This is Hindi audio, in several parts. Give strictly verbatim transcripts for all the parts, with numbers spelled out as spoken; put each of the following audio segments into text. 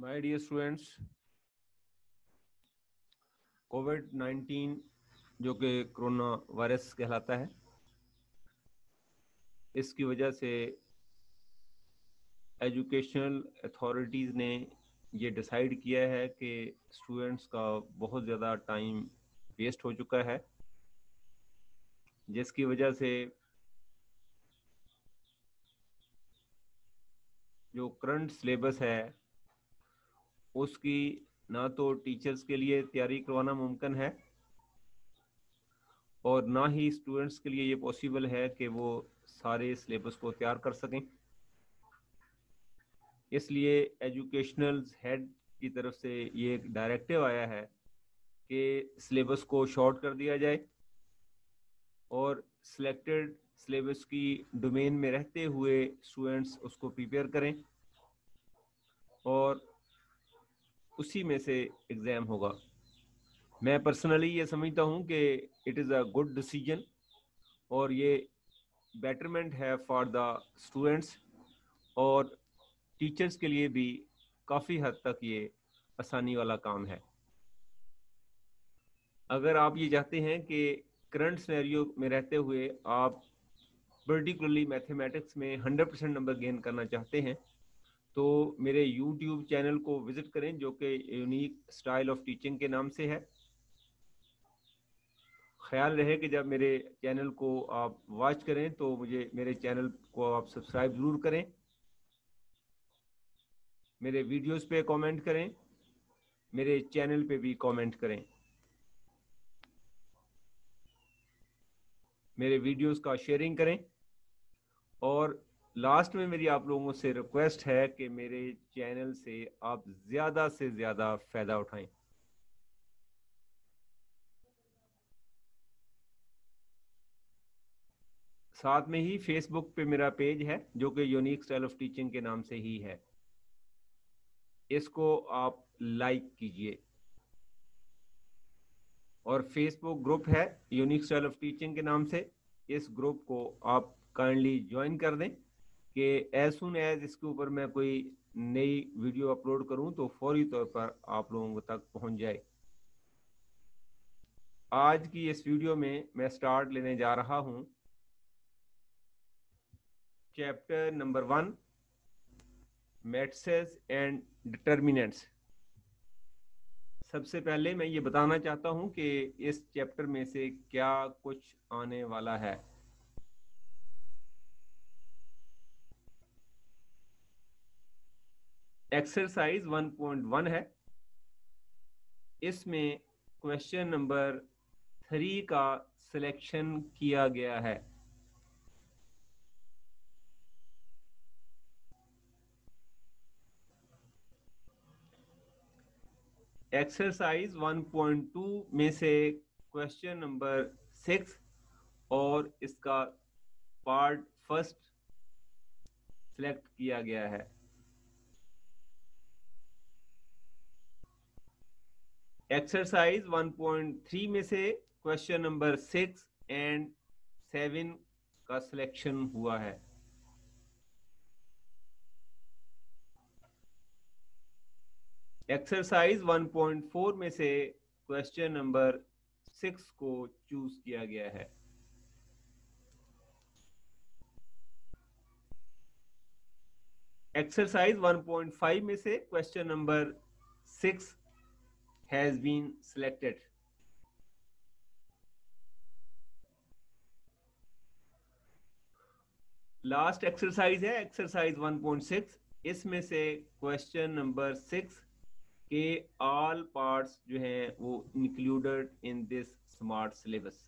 My dear students, covid nineteen जो कि कोरोना वायरस कहलाता है, इसकी वजह से एजुकेशनल अथॉरिटीज़ ने ये डिसाइड किया है कि स्टूडेंट्स का बहुत ज़्यादा टाइम वेस्ट हो चुका है, जिसकी वजह से जो करंट सिलेबस है उसकी ना तो टीचर्स के लिए तैयारी करवाना मुमकिन है और ना ही स्टूडेंट्स के लिए ये पॉसिबल है कि वो सारे सिलेबस को तैयार कर सकें। इसलिए एजुकेशनल हेड की तरफ से ये एक डायरेक्टिव आया है कि सिलेबस को शॉर्ट कर दिया जाए और सिलेक्टेड सिलेबस की डोमेन में रहते हुए स्टूडेंट्स उसको प्रिपेयर करें और उसी में से एग्ज़ाम होगा। मैं पर्सनली ये समझता हूँ कि it is a good decision और ये बेटरमेंट है फॉर द स्टूडेंट्स और टीचर्स के लिए भी काफ़ी हद तक ये आसानी वाला काम है। अगर आप ये चाहते हैं कि करंट सिनेरियो में रहते हुए आप पर्टिकुलरली मैथमेटिक्स में हंड्रेड परसेंट नंबर गेन करना चाहते हैं तो मेरे यूट्यूब चैनल को विज़िट करें जो कि यूनिक स्टाइल ऑफ टीचिंग के नाम से है। ख्याल रहे कि जब मेरे चैनल को आप वॉच करें तो मुझे मेरे चैनल को आप सब्सक्राइब ज़रूर करें, मेरे वीडियोस पे कमेंट करें, मेरे चैनल पे भी कमेंट करें, मेरे वीडियोस का शेयरिंग करें और लास्ट में मेरी आप लोगों से रिक्वेस्ट है कि मेरे चैनल से आप ज़्यादा से ज़्यादा फ़ायदा उठाएं। साथ में ही फेसबुक पे मेरा पेज है जो कि यूनिक स्टाइल ऑफ टीचिंग के नाम से ही है, इसको आप लाइक कीजिए और फेसबुक ग्रुप है यूनिक स्टाइल ऑफ टीचिंग के नाम से, इस ग्रुप को आप काइंडली ज्वाइन कर दें कि एज सुन एज इसके ऊपर मैं कोई नई वीडियो अपलोड करूं तो फौरी तौर पर आप लोगों तक पहुंच जाए। आज की इस वीडियो में मैं स्टार्ट लेने जा रहा हूं chapter number one, matrices and determinants. सबसे पहले मैं ये बताना चाहता हूं कि इस चैप्टर में से क्या कुछ आने वाला है। एक्सरसाइज वन पॉइंट वन है, इसमें क्वेश्चन नंबर थ्री का सिलेक्शन किया गया है। एक्सरसाइज वन पॉइंट टू में से क्वेश्चन नंबर सिक्स और इसका पार्ट फर्स्ट सिलेक्ट किया गया है। एक्सरसाइज वन पॉइंट थ्री में से question number six and seven का सिलेक्शन हुआ है। एक्सरसाइज वन पॉइंट फोर में से क्वेश्चन नंबर सिक्स को चूज किया गया है। एक्सरसाइज वन पॉइंट फाइव में से question number six has been selected. Last exercise है एक्सरसाइज वन पॉइंट सिक्स, इसमें से क्वेश्चन नंबर सिक्स के ऑल पार्ट्स जो हैं वो included in this smart syllabus.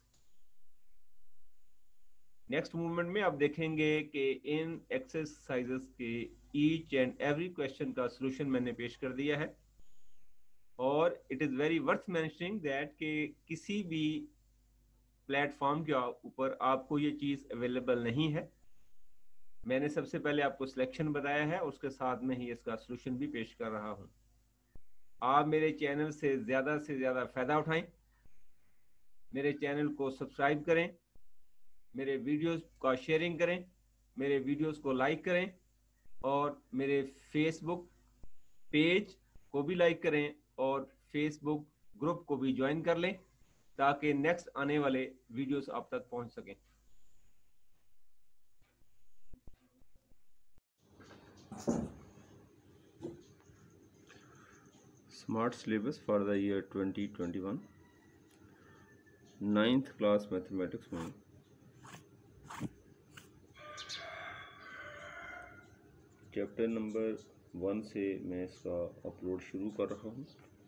Next movement में आप देखेंगे कि इन एक्सरसाइजेस के ईच एंड एवरी क्वेश्चन का सॉल्यूशन मैंने पेश कर दिया है और it is very worth mentioning that कि किसी भी प्लेटफॉर्म के ऊपर आपको ये चीज़ अवेलेबल नहीं है। मैंने सबसे पहले आपको सिलेक्शन बताया है, उसके साथ में ही इसका सॉल्यूशन भी पेश कर रहा हूँ। आप मेरे चैनल से ज़्यादा से ज़्यादा फ़ायदा उठाएं, मेरे चैनल को सब्सक्राइब करें, मेरे वीडियोस का शेयरिंग करें, मेरे वीडियोस को लाइक करें और मेरे फेसबुक पेज को भी लाइक करें और फेसबुक ग्रुप को भी ज्वाइन कर लें ताकि नेक्स्ट आने वाले वीडियोस आप तक पहुंच सकें। Smart syllabus for the year twenty twenty one, ninth class mathematics में चैप्टर नंबर वन से मैं इसका अपलोड शुरू कर रहा हूँ।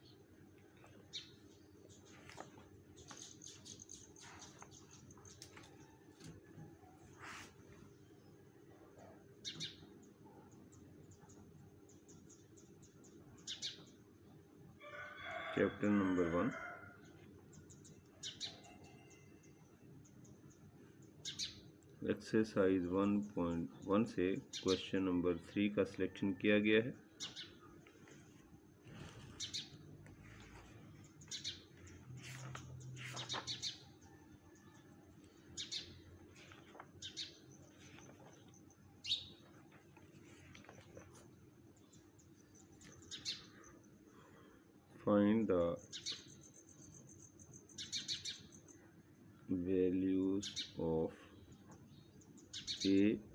Chapter number one, exercise one point one से क्वेश्चन नंबर थ्री का सिलेक्शन किया गया है। Find the values of A,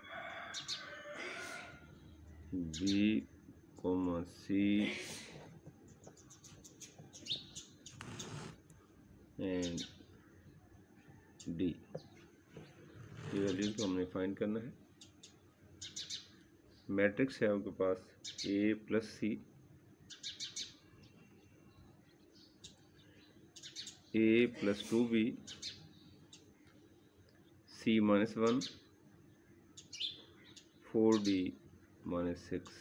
B, C and D। ये वैल्यूज को हमने फाइंड करना है। मैट्रिक्स है आपके पास A plus C, A plus two B, C minus one, four D minus six,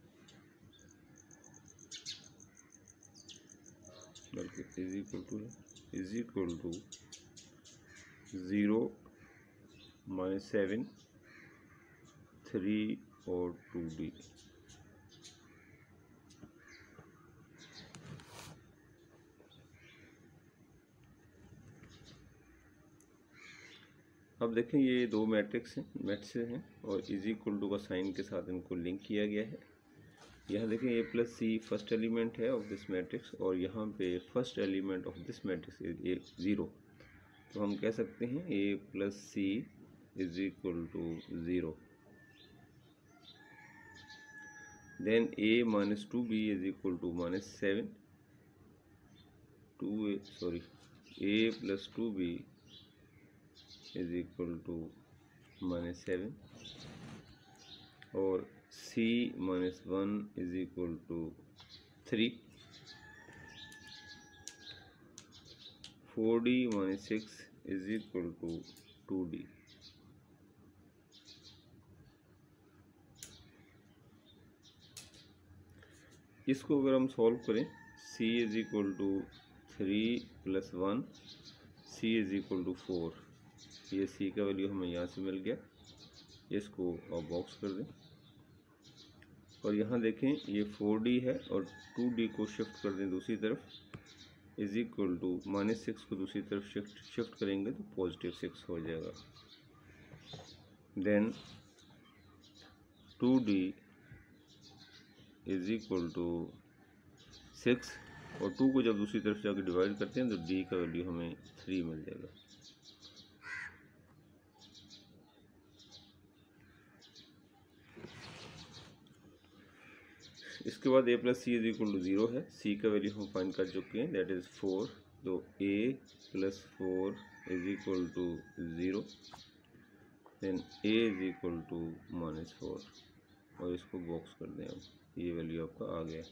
बल्कि is equal to is equal to zero minus seven, three और टू डी। अब देखें ये दो मैट्रिक्स हैं, मैट्रिक्स हैं और इज इक्वल टू का साइन के साथ इनको लिंक किया गया है। यहाँ देखें A plus C first element है ऑफ दिस मैट्रिक्स और यहाँ पे first element of this matrix is a zero. तो हम कह सकते हैं A plus C is equal to zero. Then A minus two B is equal to minus seven, two A sorry A plus two B is equal to minus seven और c minus one is equal to three, four D minus six is equal to two D. इसको अगर हम सॉल्व करें, c is equal to three plus one, c is equal to four. ये c का वैल्यू हमें यहाँ से मिल गया। इसको आप बॉक्स कर दें और यहाँ देखें ये फोर डी है और टू डी को शिफ्ट कर दें दूसरी तरफ, is equal to minus six को दूसरी तरफ शिफ्ट शिफ्ट करेंगे तो पॉजिटिव सिक्स हो जाएगा। Then two D is equal to six और टू को जब दूसरी तरफ जाकर डिवाइड करते हैं तो डी का वैल्यू हमें थ्री मिल जाएगा। इसके बाद a plus C is equal to zero है। c का वैल्यू हम फाइंड कर चुके हैं, दैट इज़ फोर। तो a plus four is equal to zero, then a is equal to minus four और इसको बॉक्स कर दें। अब ये वैल्यू आपका आ गया।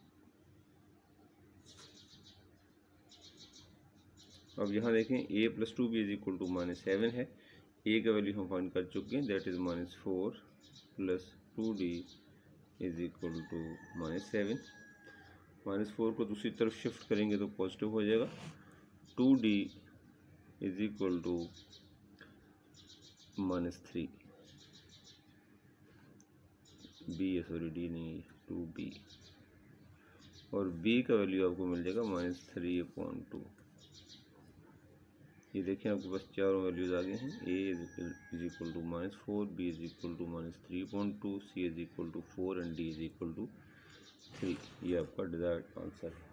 अब यहाँ देखें a plus two B is equal to minus seven है। a का वैल्यू हम फाइंड कर चुके हैं, that is minus four plus two D is equal to minus seven. Minus four को दूसरी तरफ शिफ्ट करेंगे तो पॉजिटिव हो जाएगा। Two D is equal to minus three, B है सॉरी डी नहीं है, टू बी और b का वैल्यू आपको मिल जाएगा माइनस थ्री अपॉइंट टू। ये देखें आपके पास चारों वैल्यूज आ गए हैं। a is equal to minus four, B is equal to minus three point two, C is equal to four and D is equal to three, ये आपका डिजायर्ड आंसर है।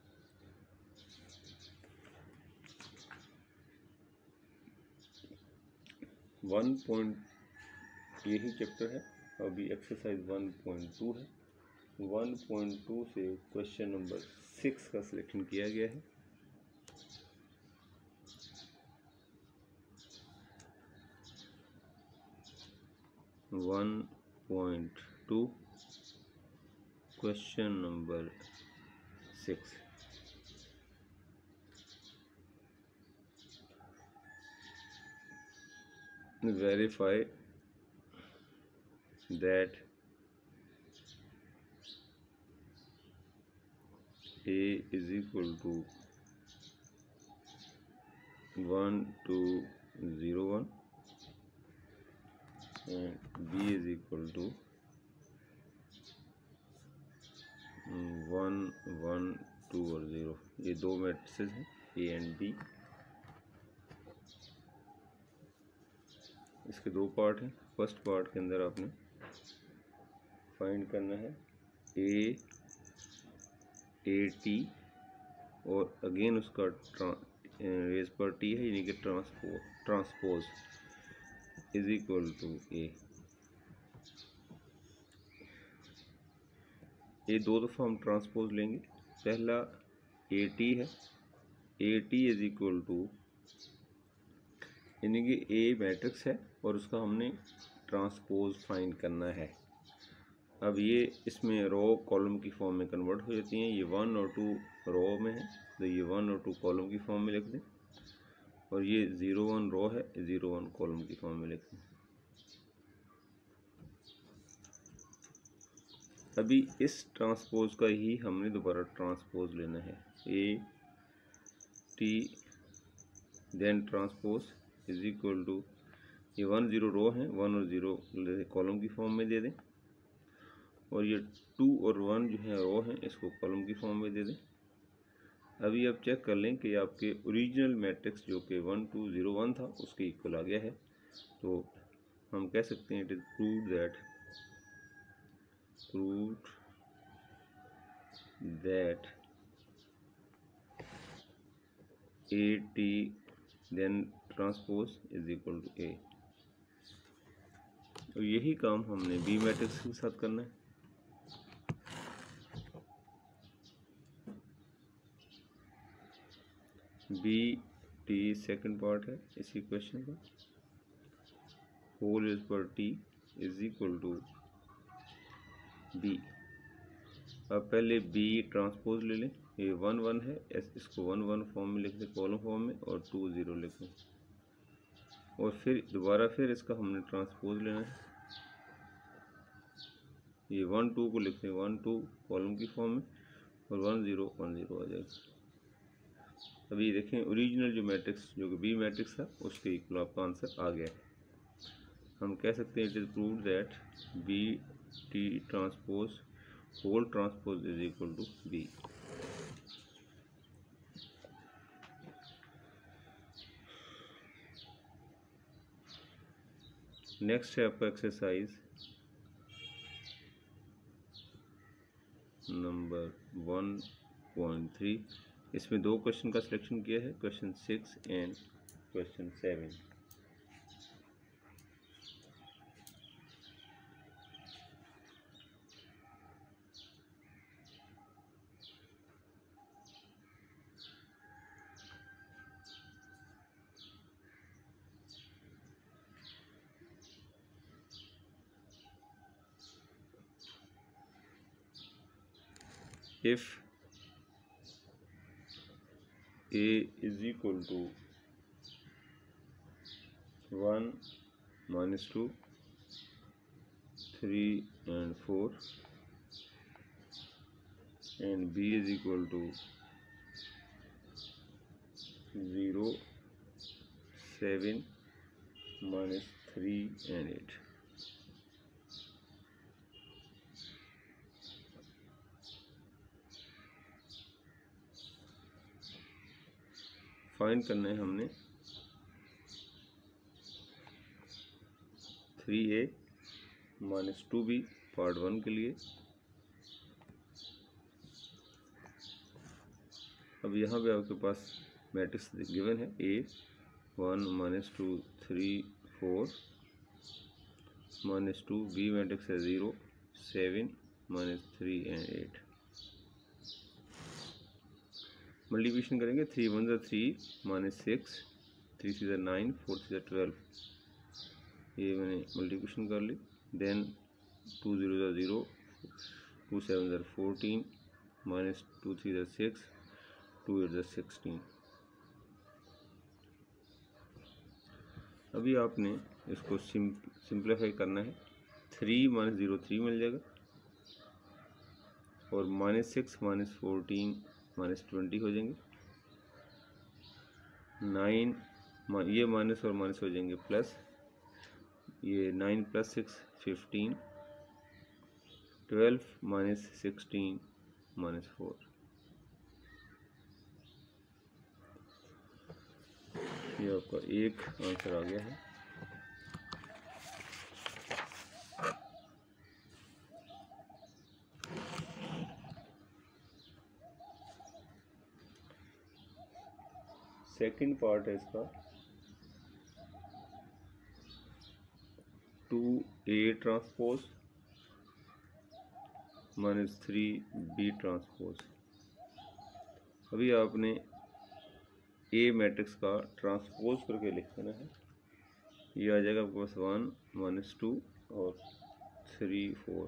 वन पॉइंट यही चैप्टर है, अभी एक्सरसाइज वन पॉइंट टू है। वन पॉइंट टू से क्वेश्चन नंबर सिक्स का सिलेक्शन किया गया है। One point two question number six. Verify that A is equal to one two zero one and B is equal to one one two और ज़ीरो। ये दो मैट्रिसेस हैं ए एंड बी। इसके दो पार्ट हैं। फर्स्ट पार्ट के अंदर आपने फाइंड करना है ए ए टी और अगेन उसका रेज पर टी है, यानी कि transpo transpose is equal to A. ये दो दफ़ा हम ट्रांसपोज लेंगे। पहला ए टी है, A T is equal to, यानी कि ए मैट्रिक्स है और उसका हमने ट्रांसपोज फाइंड करना है। अब ये इसमें रो कॉलम की फॉर्म में कन्वर्ट हो जाती हैं। ये वन और टू रो में है तो ये वन और टू कॉलम की फॉर्म में लिख दें, और ये ज़ीरो वन रो है, ज़ीरो वन कॉलम की फॉर्म में लिख दें। अभी इस ट्रांसपोज का ही हमने दोबारा ट्रांसपोज लेना है। A T then transpose is equal to, ये वन ज़ीरो रो है, वन और ज़ीरो कॉलम की फॉर्म में दे दें, और ये टू और वन जो है रो हैं, इसको कॉलम की फॉर्म में दे दें। अभी आप चेक कर लें कि आपके ओरिजिनल मैट्रिक्स जो कि वन टू ज़ीरो वन था उसके इक्वल आ गया है। तो हम कह सकते हैं it is proved that proved that A T then transpose is equal to A. तो यही काम हमने बी मैट्रिक्स के साथ करना है। बी टी सेकंड पार्ट है इसी क्वेश्चन का। होल इज पर T is equal to B. अब पहले बी ट्रांसपोज ले लें। ये वन वन है, इसको वन वन फॉर्म में लिख दें, कॉलम फॉर्म में, और टू ज़ीरो लिख दें, और फिर दोबारा फिर इसका हमने ट्रांसपोज लेना है। ये वन टू को लिख दें, वन टू कॉलम की फॉर्म में, और वन ज़ीरो वन ज़ीरो आ जाएगा। अभी देखें ओरिजिनल जो मैट्रिक्स जो कि बी मैट्रिक्स था उसके इक्वल आपका आंसर आ गया है। हम कह सकते हैं it is proved that B T transpose whole transpose is equal to B. Next है आपका exercise number one point three. इसमें दो क्वेश्चन का सिलेक्शन किया है, question six and question seven. If A is equal to one minus two, three and four, and B is equal to zero, seven minus three and eight. Find करना है हमने three A minus two B part one के लिए, अब यहाँ पे आपके पास मैट्रिक्स गिवन है, A one minus two three four minus two, B matrix है zero seven minus three and eight. Multiplication करेंगे, थ्री वन ज़ा three minus six, three three ज़ा नाइन, फोर थ्री ज़ा ट्वेल्व, ये मैंने मल्टीप्लिकेशन कर ली। देन टू ज़ीरो ज़ा ज़ीरो, टू सेवन ज़ा फोर्टीन माइनस टू थ्री ज़ा सिक्स, टू एट ज़ा सिक्सटीन। अभी आपने इसको सिंप्लीफाई करना है, थ्री माइनस ज़ीरो थ्री मिल जाएगा और minus six minus fourteen minus twenty हो जाएंगे, नाइन ये माइनस और माइनस हो जाएंगे प्लस, ये nine plus six fifteen, twelve minus sixteen minus four. ये आपका एक आंसर आ गया है। सेकंड पार्ट है इसका, two A transpose minus three B transpose. अभी आपने ए मैट्रिक्स का ट्रांसपोज करके लिख देना है, ये आ जाएगा आपके पास वन माइनस टू और थ्री फोर,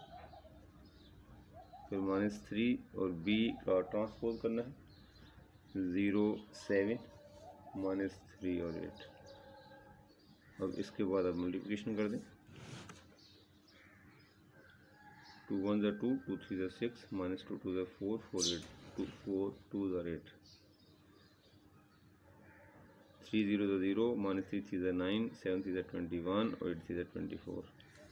फिर माइनस थ्री और बी का ट्रांसपोज करना है, ज़ीरो सेवन माइनस थ्री और एट। अब इसके बाद आप मल्टीप्लिकेशन कर दें, टू वन ज़ा टू, टू थ्री ज़ा सिक्स, माइनस टू टू ज़ा four, four eight two, four two ज़ा एट, थ्री ज़ीरो ज़ा ज़ीरो, माइनस थ्री थ्री ज़ा नाइन, सेवन थ्री ज़ा ट्वेंटी वन और एट थ्री ज़ा ट्वेंटी फोर।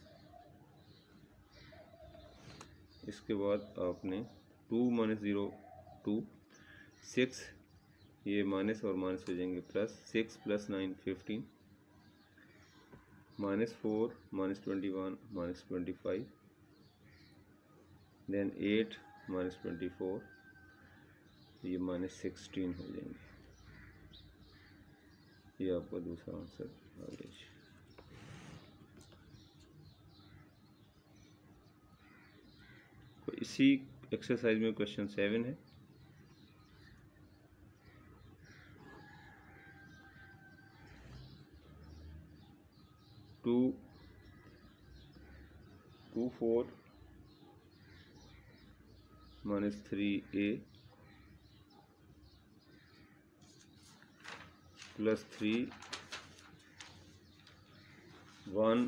इसके बाद आपने two minus zero two, six ये माइनस और माइनस हो जाएंगे plus, six plus nine fifteen, minus four minus twenty one minus twenty five, then eight minus twenty four, ये माइनस सिक्सटीन हो जाएंगे। ये आपका दूसरा आंसर आ गया। तो इसी एक्सरसाइज में क्वेश्चन सेवन है, two two four minus three A plus three one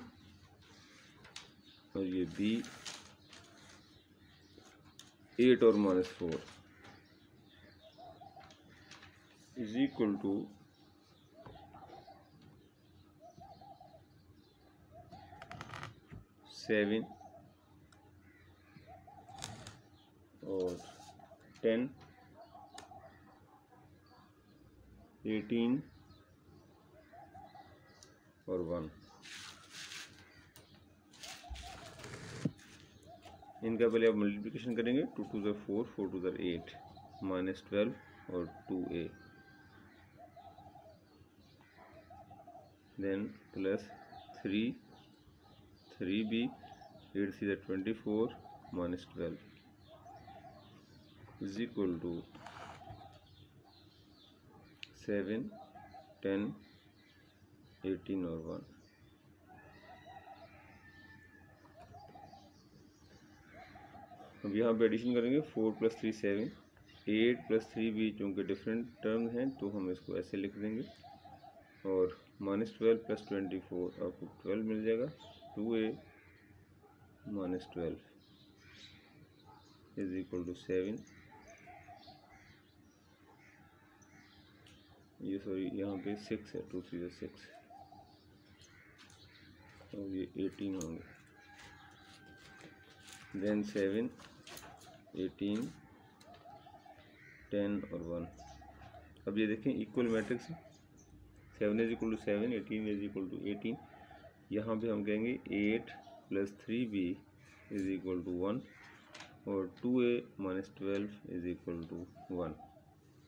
और ये बी एट और minus four is equal to seven और टेन, एटीन और वन। इनका पहले आप मल्टीप्लिकेशन करेंगे, टू टू ज़र फोर, फोर टू ज़र एट, माइनस ट्वेल्व और two A, then plus three three B, eight three ज़र twenty four minus twelve is equal to seven, ten, eighteen और वन। अब यहाँ पे एडिशन करेंगे, four plus three seven, eight plus three भी चूँकि डिफरेंट टर्म हैं तो हम इसको ऐसे लिख देंगे, और minus twelve plus twenty four आपको ट्वेल्व मिल जाएगा, two A minus twelve is equal to seven, ये सॉरी यहाँ पे सिक्स है, टू थ्री है सिक्स और ये एटीन होंगे, देन सेवन, एटीन, टेन और वन। अब ये देखें इक्वल मैट्रिक्स है, seven is equal to seven, eighteen is equal to eighteen, यहाँ पे हम कहेंगे eight plus three B is equal to one और two A minus twelve is equal to one.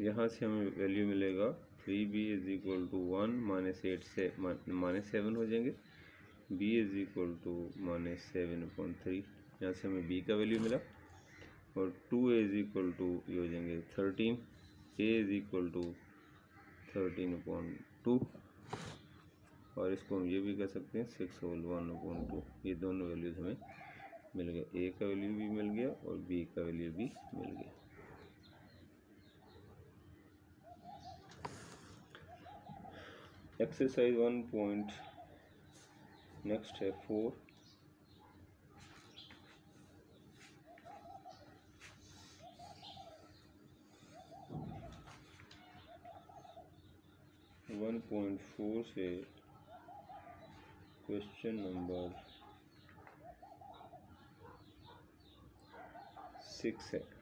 यहाँ से हमें वैल्यू मिलेगा three B is equal to one minus eight से माइनस सेवन हो जाएंगे, B is equal to minus seven upon three, यहाँ से हमें बी का वैल्यू मिला, और two A is equal to ये हो जाएंगे thirteen, A is equal to thirteen upon two, और इसको हम ये भी कह सकते हैं six whole one upon two. ये दोनों वैल्यूज हमें मिल गए, ए का वैल्यू भी मिल गया और बी का वैल्यू भी मिल गया। एक्सरसाइज वन पॉइंट नेक्स्ट है फोर, वन पॉइंट फोर से क्वेश्चन नंबर सिक्स है।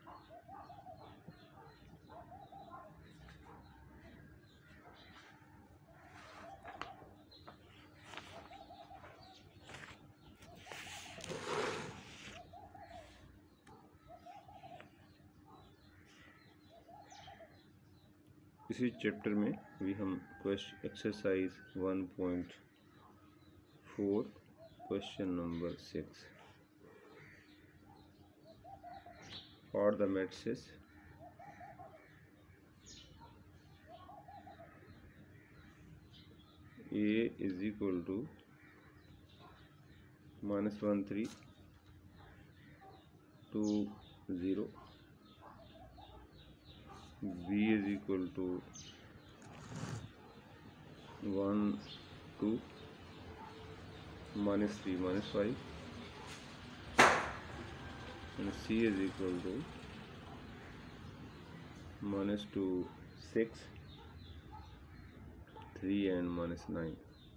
इसी चैप्टर में अभी हम question exercise one point four question number six for the matrices A is equal to minus one three two zero, b is equal to one two minus three minus five, and c is equal to minus two six, three and minus nine.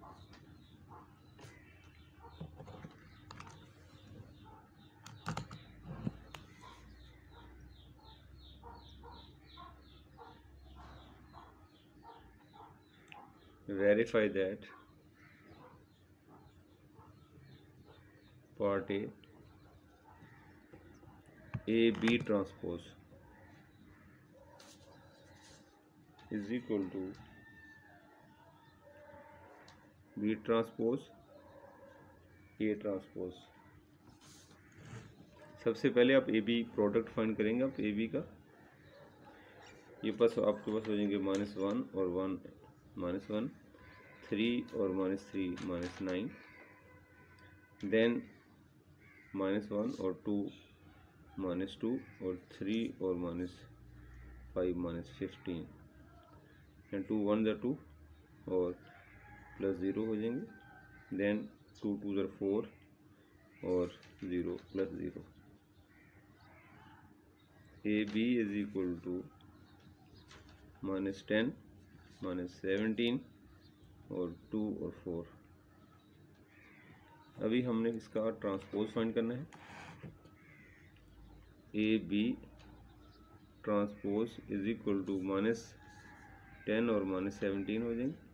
Verify that part A, A B transpose is equal to B transpose A transpose। सबसे पहले आप ए बी प्रोडक्ट फाइंड करेंगे, आप ए बी का ये पास आपके पास हो जाएंगे माइनस वन और वन माइनस वन, थ्री और minus three minus nine, then minus one और टू माइनस टू, और थ्री और minus five minus fifteen, and two one ज़ा टू और प्लस ज़ीरो हो जाएंगे, देन टू टू ज़ा फोर और zero plus zero. A B is equal to minus ten minus seventeen और टू और फोर। अभी हमने इसका ट्रांसपोज फाइंड करना है। ए B transpose is equal to minus ten और माइनस सेवनटीन हो जाएंगे,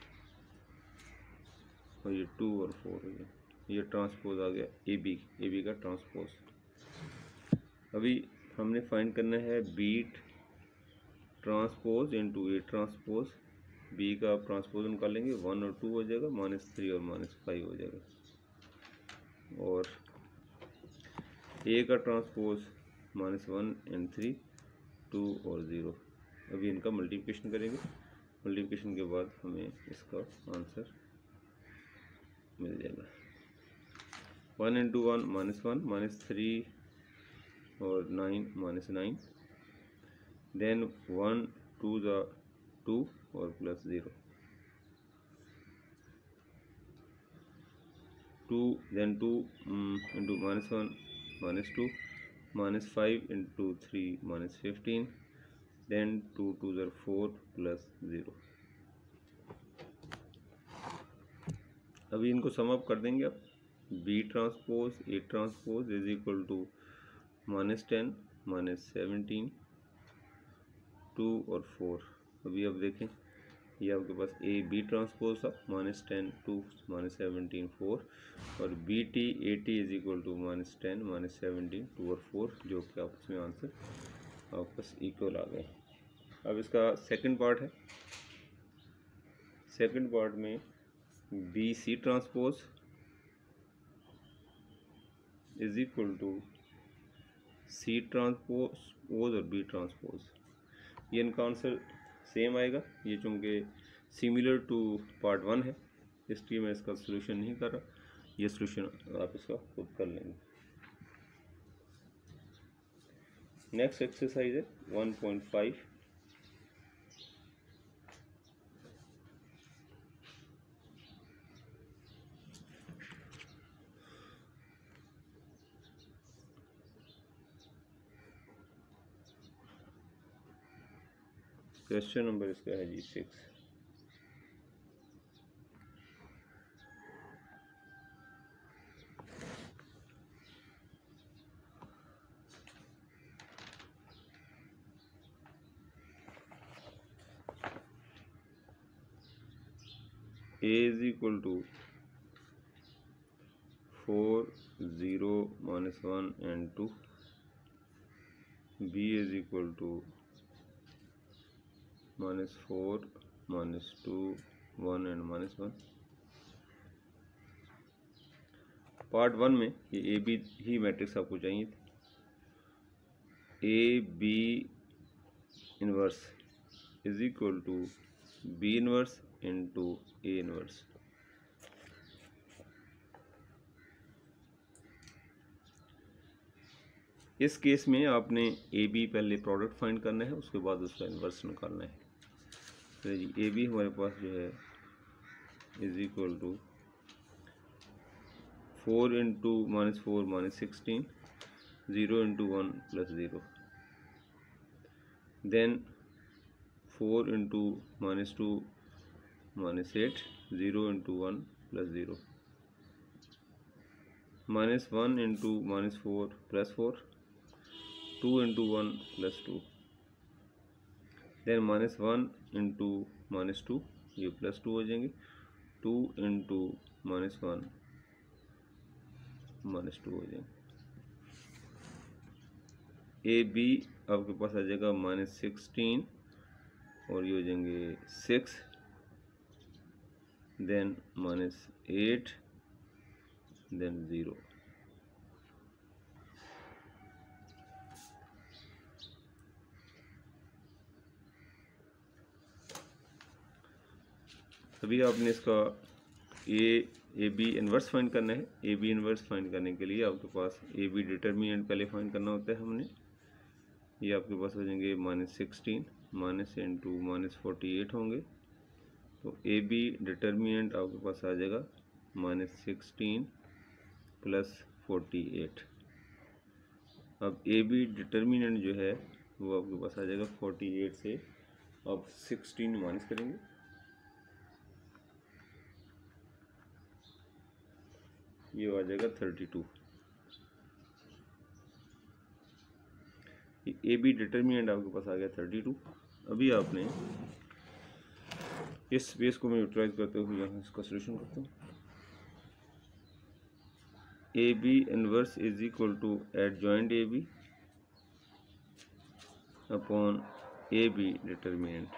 और ये टू और फोर हो जाएंगे। ये ट्रांसपोज आ गया ए बी ए बी का ट्रांसपोज। अभी हमने फाइंड करना है B transpose into A transpose. B का आप ट्रांसपोज निकालेंगे, वन और टू हो जाएगा, माइनस थ्री और माइनस फाइव हो जाएगा, और ए का transpose minus one and three, two और ज़ीरो। अभी इनका मल्टीप्लिकेशन करेंगे, मल्टीप्लिकेशन के बाद हमें इसका आंसर मिल जाएगा। One into one minus one, minus three और nine minus nine, then one two ज़ा टू और plus zero, two then two into minus one minus two, minus five into three minus fifteen, then two two ज़ा फोर प्लस ज़ीरो। अभी इनको सम अप कर देंगे आप। B transpose A transpose is equal to minus ten minus seventeen, two और फोर। अभी आप देखें, ये आपके पास ए बी ट्रांसपोज था, minus ten two minus seventeen four, और B T A T is equal to minus ten minus seventeen two और फोर, जो कि आपस में आंसर आपस इक्वल आ गए। अब इसका सेकंड पार्ट है। सेकंड पार्ट में B C transpose is equal to C transpose और बी ट्रांसपोज, ये इनका आंसर सेम आएगा। ये चूँकि सिमिलर टू पार्ट वन है इसलिए मैं इसका सोल्यूशन नहीं कर रहा, ये सोल्यूशन आप इसका खुद कर लेंगे। नेक्स्ट एक्सरसाइज है one point five. Question number इसका है जी six. A is equal to four, zero, minus one and two. B is equal to minus four, minus two, one and minus one. Part one में ये ए बी ही मैट्रिक्स आपको चाहिए थी। A B inverse is equal to B inverse into A inverse. इस केस में आपने ए बी पहले प्रोडक्ट फाइंड करना है, उसके बाद उसका इन्वर्स निकालना है। तो जी ए बी हमारे पास जो है is equal to four into minus four minus sixteen, zero into one plus zero, then four into minus two minus eight, zero into one plus zero, minus one into minus four plus four, two into one plus two, then minus one into minus two, ये प्लस टू हो जाएंगे, two into minus one minus two हो जाएंगे। ए बी आपके पास आ जाएगा माइनस सिक्सटीन और ये हो जाएंगे six, then minus eight, then zero. अभी आपने इसका A A B inverse find करना है। ए बी इन्वर्स फाइंड करने के लिए आपके पास ए बी डिटर्मिनेंट पहले फाइंड करना होता है हमने। ये आपके पास हो जाएंगे minus sixteen, minus into minus forty eight होंगे, तो ए बी डिटर्मिनेंट आपके पास आ जाएगा minus sixteen plus forty eight. अब ए बी डिटर्मिनेंट जो है वो आपके पास आ जाएगा फोर्टी एट से अब सिक्सटीन माइनस करेंगे, ये आ जाएगा thirty two. A B determinant आपके पास आ गया थर्टी टू। अभी आपने इस स्पेस को मैं यूटिलाइज करते हुए यहाँ इसका सोल्यूशन करता हूँ। A B inverse is equal to adjoint A B upon A B determinant.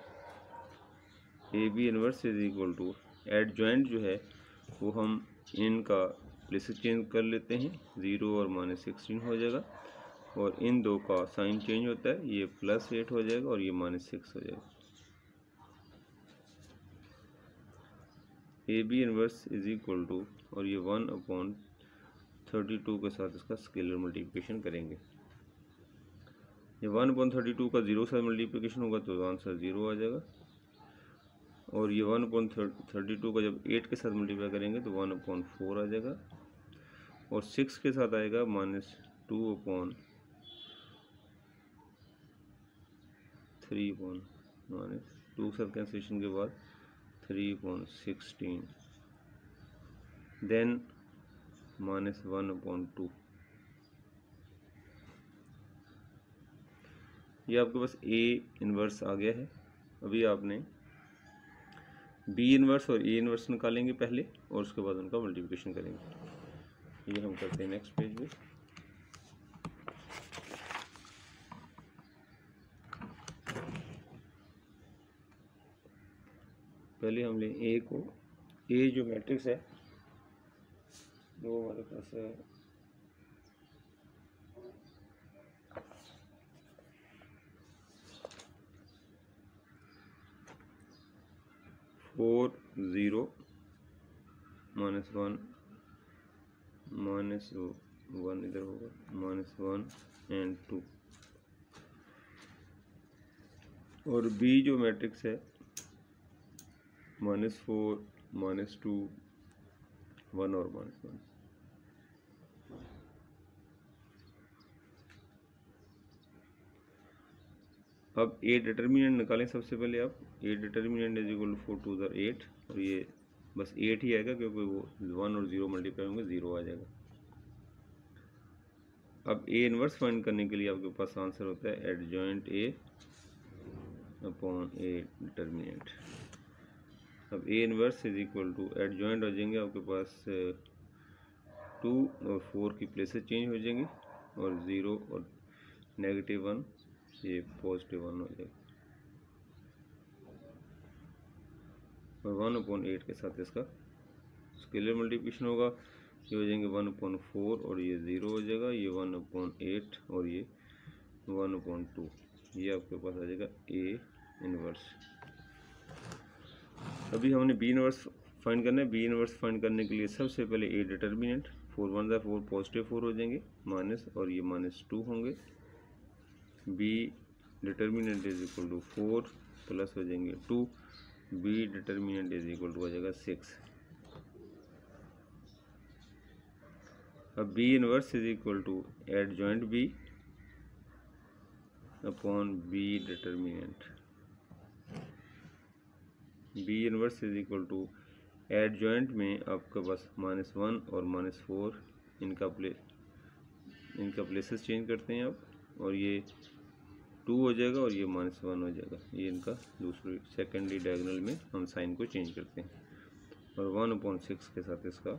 A B inverse is equal to adjoint जो है वो हम इनका प्लेसेस चेंज कर लेते हैं, ज़ीरो और माइनस सिक्सटीन हो जाएगा और इन दो का साइन चेंज होता है, ये प्लस एट हो जाएगा और ये माइनस सिक्स हो जाएगा। A B inverse is equal to और ये वन अपॉन थर्टी टू के साथ इसका स्केलर मल्टीप्लिकेशन करेंगे। ये वन अपॉन थर्टी टू का जीरो से मल्टीप्लिकेशन होगा तो आंसर ज़ीरो आ जाएगा और ये वन अपॉन थर्टी टू का जब एट के साथ मल्टीप्लाई करेंगे तो वन अपॉन फोर आ जाएगा और सिक्स के साथ आएगा minus two upon three upon minus two के साथ कैंसिलेशन के बाद three upon sixteen, then minus one upon two. ये आपके पास ए इनवर्स आ गया है। अभी आपने बी इनवर्स और ए इनवर्स निकालेंगे पहले और उसके बाद उनका मल्टीप्लिकेशन करेंगे। ये हम करते हैं नेक्स्ट पेज पे। पहले हम लें ए को। ए जो मैट्रिक्स है वो हमारे पास है four zero minus one minus one इधर होगा माइनस वन एंड टू, और बी जो मैट्रिक्स है minus four minus two one और माइनस वन। अब ए डिटर्मिनेंट निकालें सबसे पहले। आप A determinant is equal to four two ज़र एट, और ये बस एट ही आएगा क्योंकि वो वन और ज़ीरो मल्टीप्लाई होंगे ज़ीरो आ जाएगा। अब ए इनवर्स फाइंड करने के लिए आपके पास आंसर होता है adjoint A upon A determinant. अब A inverse is equal to adjoint हो जाएंगे आपके पास टू और फोर की प्लेसेस चेंज हो जाएंगी, और ज़ीरो और नेगेटिव वन ये पॉजिटिव वन हो जाएगा, और वन अपॉन एट के साथ इसका स्केलर मल्टीप्लिकेशन होगा। ये हो जाएंगे वन अपॉन फोर और ये ज़ीरो हो जाएगा, ये वन अपॉन एट और ये वन अपॉन टू, ये आपके पास आ जाएगा ए इनवर्स। अभी हमने बी इनवर्स फाइंड करना है। बी इनवर्स फाइंड करने के लिए सबसे पहले ए डिटर्मिनेंट, फोर वन ज़ा फोर पॉजिटिव फोर हो जाएंगे माइनस, और ये माइनस टू होंगे। B determinant is equal to four plus हो जाएंगे two, B determinant is equal to हो जाएगा सिक्स। अब B inverse is equal to adjoint B upon B determinant. B inverse is equal to adjoint में आपके पास माइनस वन और माइनस फोर, इनका प्ले इनका प्लेसेस चेंज करते हैं आप, और ये टू हो जाएगा और ये माइनस वन हो जाएगा। ये इनका दूसरी सेकेंडरी डायगोनल में हम साइन को चेंज करते हैं, और वन अपॉन सिक्स के साथ इसका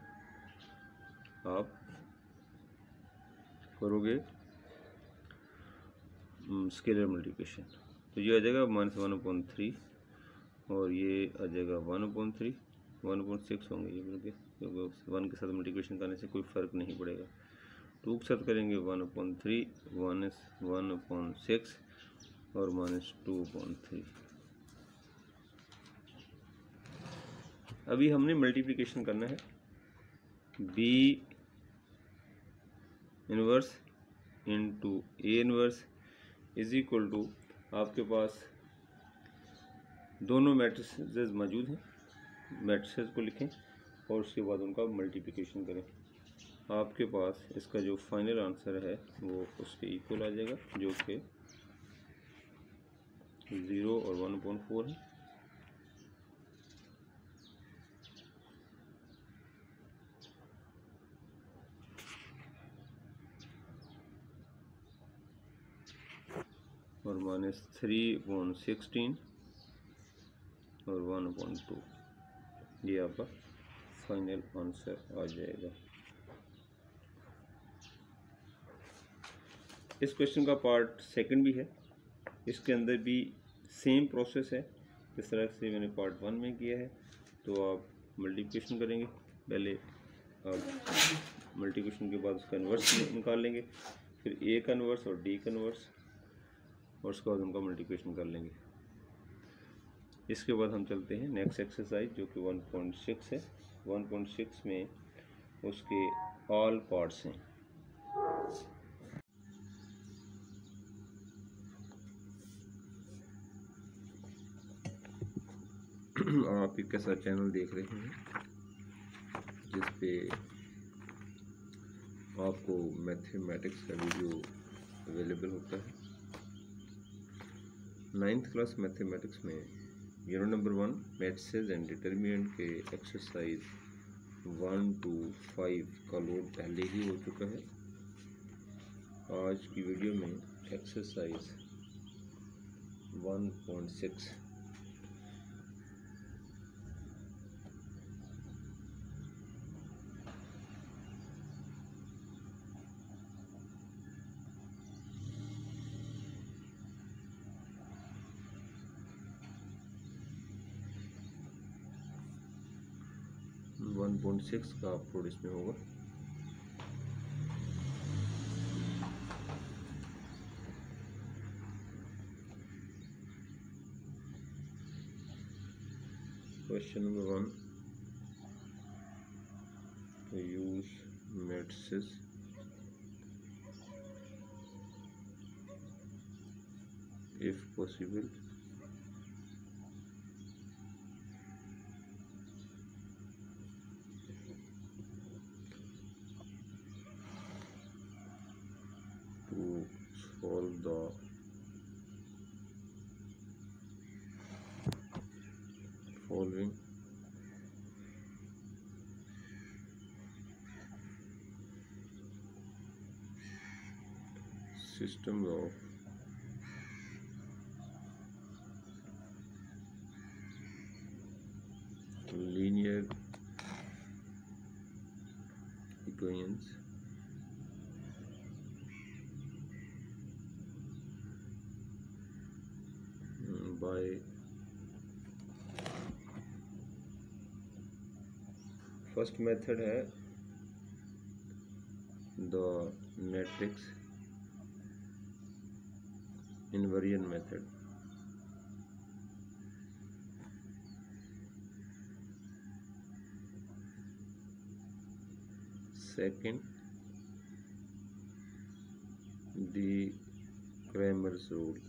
आप करोगे स्केलर मल्टीप्लिकेशन, तो ये आ जाएगा माइनस वन अपॉन थ्री, और ये आ जाएगा one upon three, one upon six होंगे ये बल्कि, क्योंकि वन के साथ मल्टीप्लिकेशन करने से कोई फ़र्क नहीं पड़ेगा। टू के साथ करेंगे one upon three, minus one upon six और माइनस टू अपॉन थ्री। अभी हमने मल्टीप्लिकेशन करना है B inverse into A inverse is equal to, आपके पास दोनों मैट्रिसेस मौजूद हैं, मैट्रिसेस को लिखें और उसके बाद उनका मल्टीप्लिकेशन करें। आपके पास इसका जो फाइनल आंसर है वो उसके इक्वल आ जाएगा, जो कि ज़ीरो और वन पॉइंट फोर है। और माइनस थ्री अपॉन सिक्सटीन और वन अपॉन टू, ये आपका फाइनल आंसर आ जाएगा। इस क्वेश्चन का पार्ट सेकंड भी है, इसके अंदर भी सेम प्रोसेस है जिस तरह से मैंने पार्ट वन में किया है। तो आप मल्टीप्लिकेशन करेंगे, पहले आप मल्टीप्लिकेशन के बाद उसका इन्वर्स निकाल लेंगे, फिर ए का इन्वर्स और डी का इन्वर्स, और उसके बाद उनका मल्टीप्लिकेशन कर लेंगे। इसके बाद हम चलते हैं नेक्स्ट एक्सरसाइज जो कि वन पॉइंट सिक्स है। वन पॉइंट सिक्स में उसके ऑल पार्ट्स हैं। आप एक कैसा चैनल देख रहे हैं जिस पे आपको मैथमेटिक्स का वीडियो अवेलेबल होता है। नाइन्थ क्लास मैथमेटिक्स में unit number one matrices and determinant के एक्सरसाइज वन टू फाइव का लोड पहले ही हो चुका है। आज की वीडियो में exercise one point six one point six का आउटपुट इसमें होगा। Question number one, use matrices if possible to solve the following systems of linear equations by first method है the matrix invariant method, second the Cramer's rule,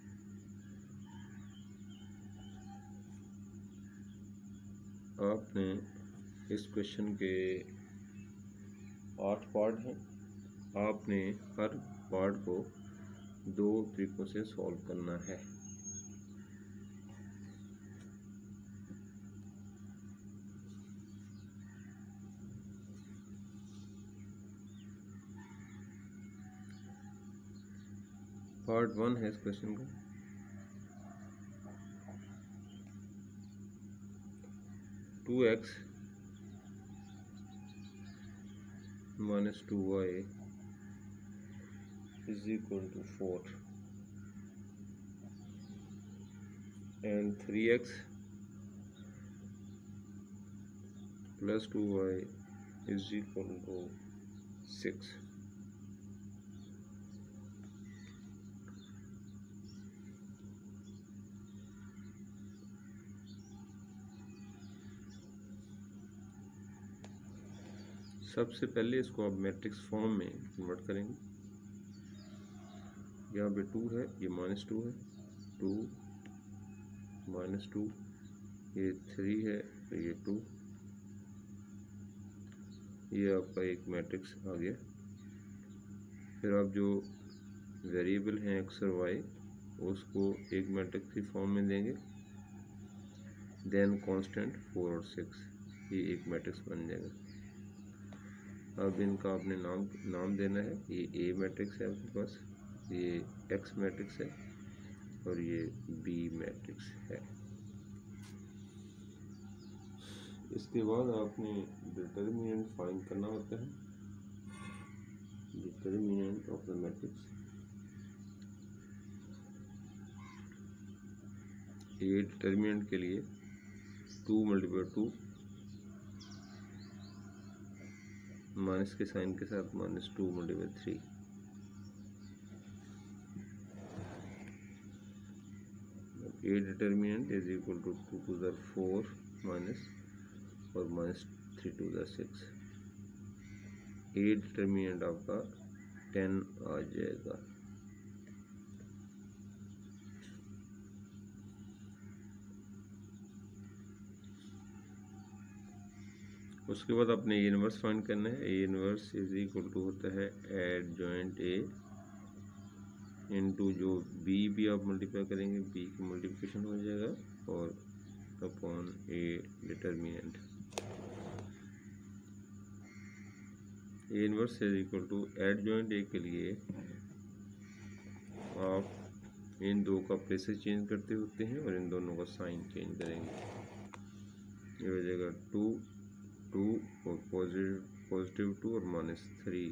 आपने इस क्वेश्चन के आठ पार्ट हैं, आपने हर पार्ट को दो तरीकों से सॉल्व करना है। पार्ट वन है इस क्वेश्चन का, two x minus two y is equal to four and three x plus two y is equal to six. सबसे पहले इसको आप मैट्रिक्स फॉर्म में कन्वर्ट करेंगे। यहाँ पे टू है, ये माइनस टू है, टू माइनस टू, ये थ्री है, तो ये टू, ये आपका एक मैट्रिक्स आ गया। फिर आप जो वेरिएबल हैं एक्स और वाई उसको एक मैट्रिक्स की फॉर्म में देंगे, देन कांस्टेंट फोर और सिक्स, ये एक मैट्रिक्स बन जाएगा। अब इनका आपने नाम नाम देना है, ये ए मैट्रिक्स है आपके पास, ये एक्स मैट्रिक्स है और ये बी मैट्रिक्स है। इसके बाद आपने डिटर्मिनेंट फाइंड करना होता है, डिटर्मिनेंट ऑफ द मैट्रिक्स। ये डिटर्मिनेंट के लिए टू मल्टीप्लाई टू माइनस के साइन के साथ minus two multiply three, A determinant is equal to two two the four minus और minus three two the six. A determinant आपका टेन आ जाएगा। उसके बाद अपने ए इनवर्स फाइंड करना है। A inverse is equal to होता है एडजॉइंट ए इनटू जो बी भी आप मल्टीप्लाई करेंगे, बी की मल्टीप्लिकेशन हो जाएगा और upon A determinant. A inverse is equal to adjoint A के लिए आप इन दो का प्लेसेस चेंज करते होते हैं और इन दोनों का साइन चेंज करेंगे। ये हो जाएगा टू टू और पॉजिटिव पॉजिटिव टू और माइनस थ्री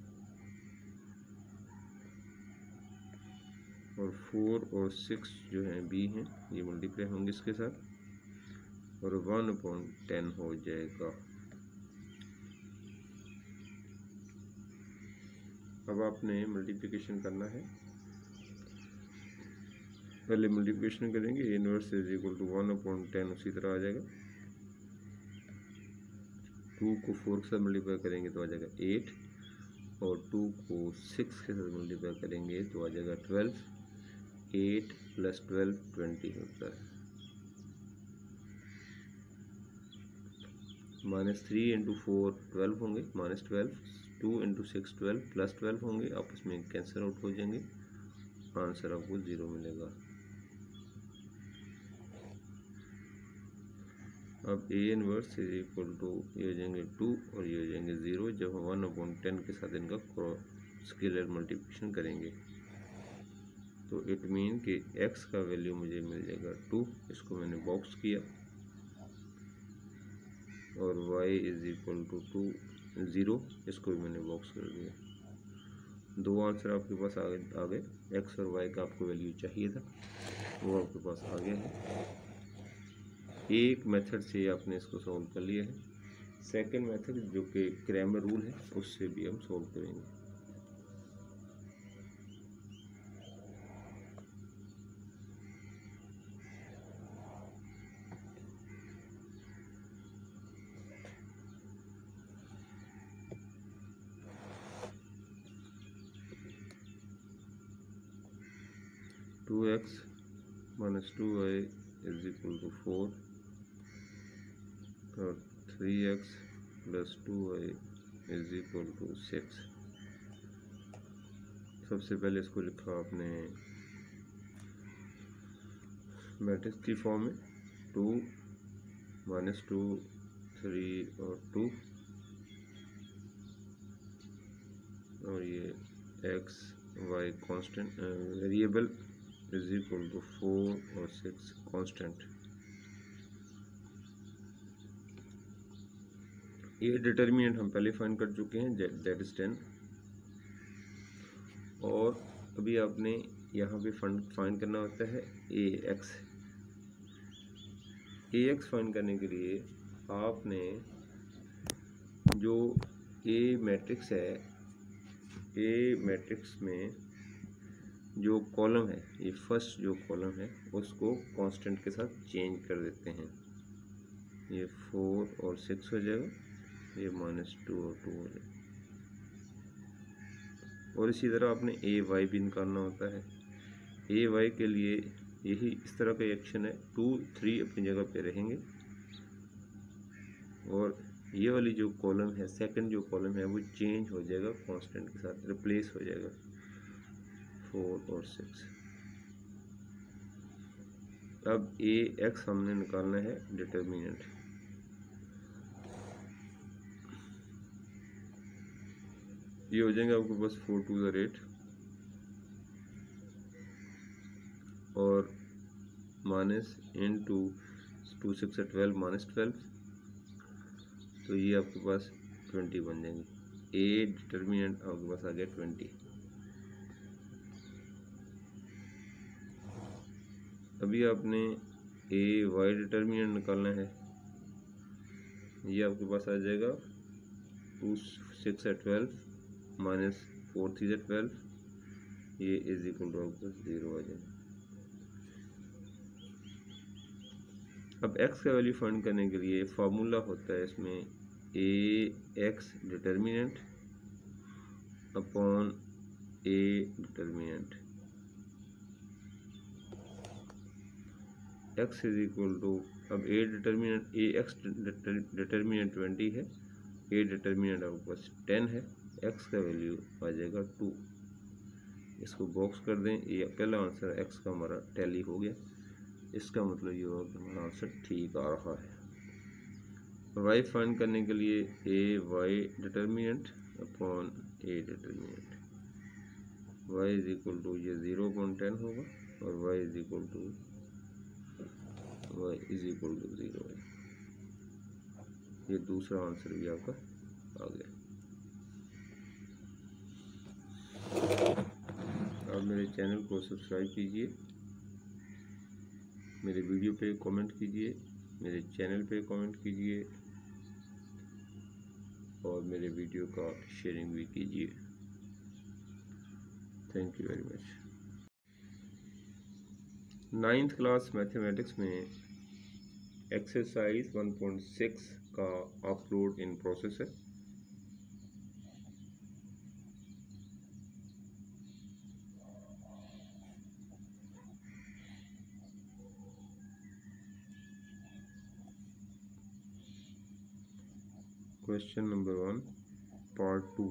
और फोर और सिक्स जो हैं बी हैं ये मल्टीप्लाई होंगे इसके साथ और वन अपॉन टेन हो जाएगा। अब आपने मल्टीप्लिकेशन करना है। पहले मल्टीप्लिकेशन करेंगे, A inverse is equal to one upon ten उसी तरह आ जाएगा। टू को फोर के साथ मल्टीप्लाई करेंगे तो आ जाएगा एट, और टू को सिक्स के साथ मल्टीप्लाई करेंगे तो आ जाएगा twelve. Eight plus twelve twenty होता है। Minus three into four twelve होंगे, minus twelve. Two into six twelve, plus twelve होंगे, आपस में कैंसिल आउट हो जाएंगे, आंसर आपको ज़ीरो मिलेगा। अब A inverse is equal to ये हो जाएंगे टू और ये हो जाएंगे ज़ीरो जब हम वन अपॉन टेन के साथ इनका स्केलर मल्टीप्लिकेशन करेंगे। तो इट मीन कि एक्स का वैल्यू मुझे मिल जाएगा टू, इसको मैंने बॉक्स किया, और y is equal to two zero, इसको भी मैंने बॉक्स कर दिया। दो आंसर आपके पास आ गए आ गए एक्स और y का आपको वैल्यू चाहिए था, वो आपके पास आ गया है। एक मेथड से आपने इसको सॉल्व कर लिया है। सेकंड मेथड जो कि क्रैमर रूल है, उससे भी हम सॉल्व करेंगे। Two x minus two y is equal to four, और three x plus two y is equal to six. सबसे पहले इसको लिखा आपने मैट्रिक्स की फॉर्म में, टू माइनस टू थ्री और टू, और ये x y constant variable is equal to four और सिक्स कांस्टेंट। ये डिटर्मिनेंट हम पहले फाइंड कर चुके हैं, दैट इज टेन। और अभी आपने यहाँ पे फाइंड करना होता है A x. A x find करने के लिए आपने जो ए मैट्रिक्स है, ए मैट्रिक्स में जो कॉलम है, ये फर्स्ट जो कॉलम है उसको कांस्टेंट के साथ चेंज कर देते हैं। ये फोर और सिक्स हो जाएगा, ये माइनस टू और टू हो जाएगा। और इसी तरह आपने ए वाई भी निकालना होता है। ए वाई के लिए यही इस तरह का एक्शन है, टू थ्री अपनी जगह पे रहेंगे, और ये वाली जो कॉलम है, सेकंड जो कॉलम है, वो चेंज हो जाएगा कांस्टेंट के साथ, रिप्लेस हो जाएगा फोर और सिक्स। अब ए एक्स हमने निकालना है डिटर्मिनेंट। ये हो जाएंगे आपके पास फोर टू द रेट, और minus into two six twelve minus twelve, तो ये आपके पास ट्वेंटी बन जाएंगे। ए डिटर्मिनेंट आपके पास आ गया ट्वेंटी। अभी आपने ए वाई डिटर्मिनेंट निकालना है। ये आपके पास आ जाएगा टू सिक्स है ट्वेल्व माइनस फोर थ्री है ट्वेल्व, ये इज इक्वल टू आपके पास जीरो आ जाएगा। अब x का वैल्यू फाइंड करने के लिए फार्मूला होता है इसमें A x determinant upon A determinant. x is equal to, अब A determinant A x determinant twenty है, ए डिटर्मिनेंट आपके पास टेन है, x का वैल्यू आ जाएगा टू। इसको बॉक्स कर दें, ये पहला आंसर x का हमारा टैली हो गया। इसका मतलब ये होगा कि हमारा आंसर ठीक आ रहा है। y फाइंड करने के लिए A y determinant upon A determinant, y is equal to ये ज़ीरो पॉइंट टेन होगा, और y is equal to y is equal to zero है। ये दूसरा आंसर भी आपका आ गया। आप मेरे चैनल को सब्सक्राइब कीजिए, मेरे वीडियो पे कमेंट कीजिए, मेरे चैनल पे कमेंट कीजिए, और मेरे वीडियो का शेयरिंग भी कीजिए। Thank you very much. Ninth class mathematics में एक्सरसाइज वन पॉइंट सिक्स का अपलोड इन प्रोसेस है। Question number one part two.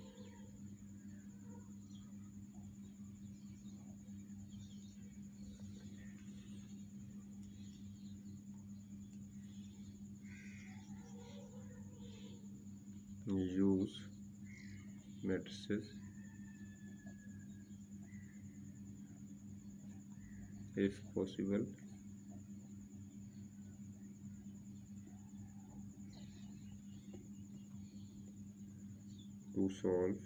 Use matrices if possible to solve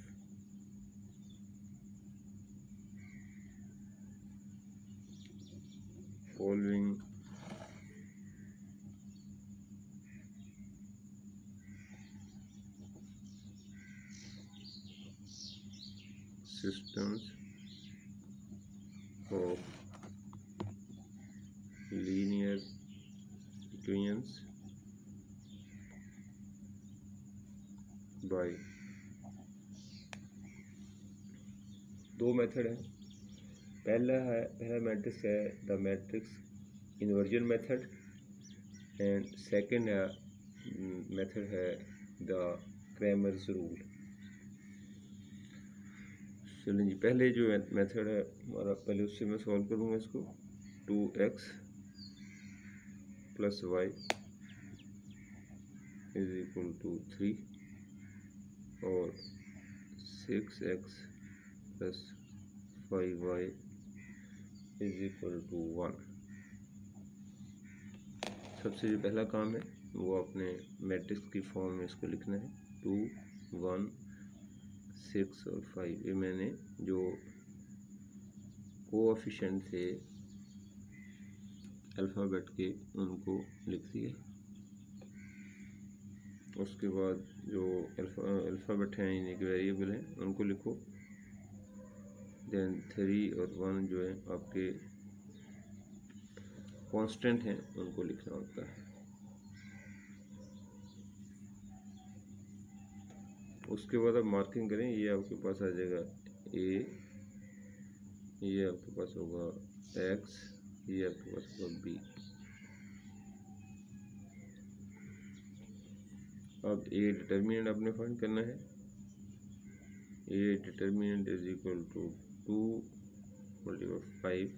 following systems of linear equations by दो मेथड है। पहला है पहला मैट्रिक्स है the matrix inversion method and second है मेथड है द क्रैमर्स रूल। चलिए जी, पहले जो मेथड है हमारा, पहले उससे मैं सॉल्व करूँगा इसको। Two x plus y is equal to three और six x plus five y is equal to one. सबसे जो पहला काम है वो अपने मैट्रिक्स की फॉर्म में इसको लिखना है। टू वन सिक्स और फाइव, ये मैंने जो कोएफिशिएंट थे अल्फ़ाबेट के उनको लिख दिए। उसके बाद जो अल्फ़ा अल्फ़ाबेट हैं यानी कि वेरिएबल हैं उनको लिखो। देन थ्री और वन जो है आपके कांस्टेंट हैं उनको लिखना होता है। उसके बाद आप मार्किंग करें, ये आपके पास आ जाएगा ए, ये आपके पास होगा एक्स, ये आपके पास होगा बी। अब ए डिटर्मिनेंट आपने फाइंड करना है। A determinant is equal to two multiply five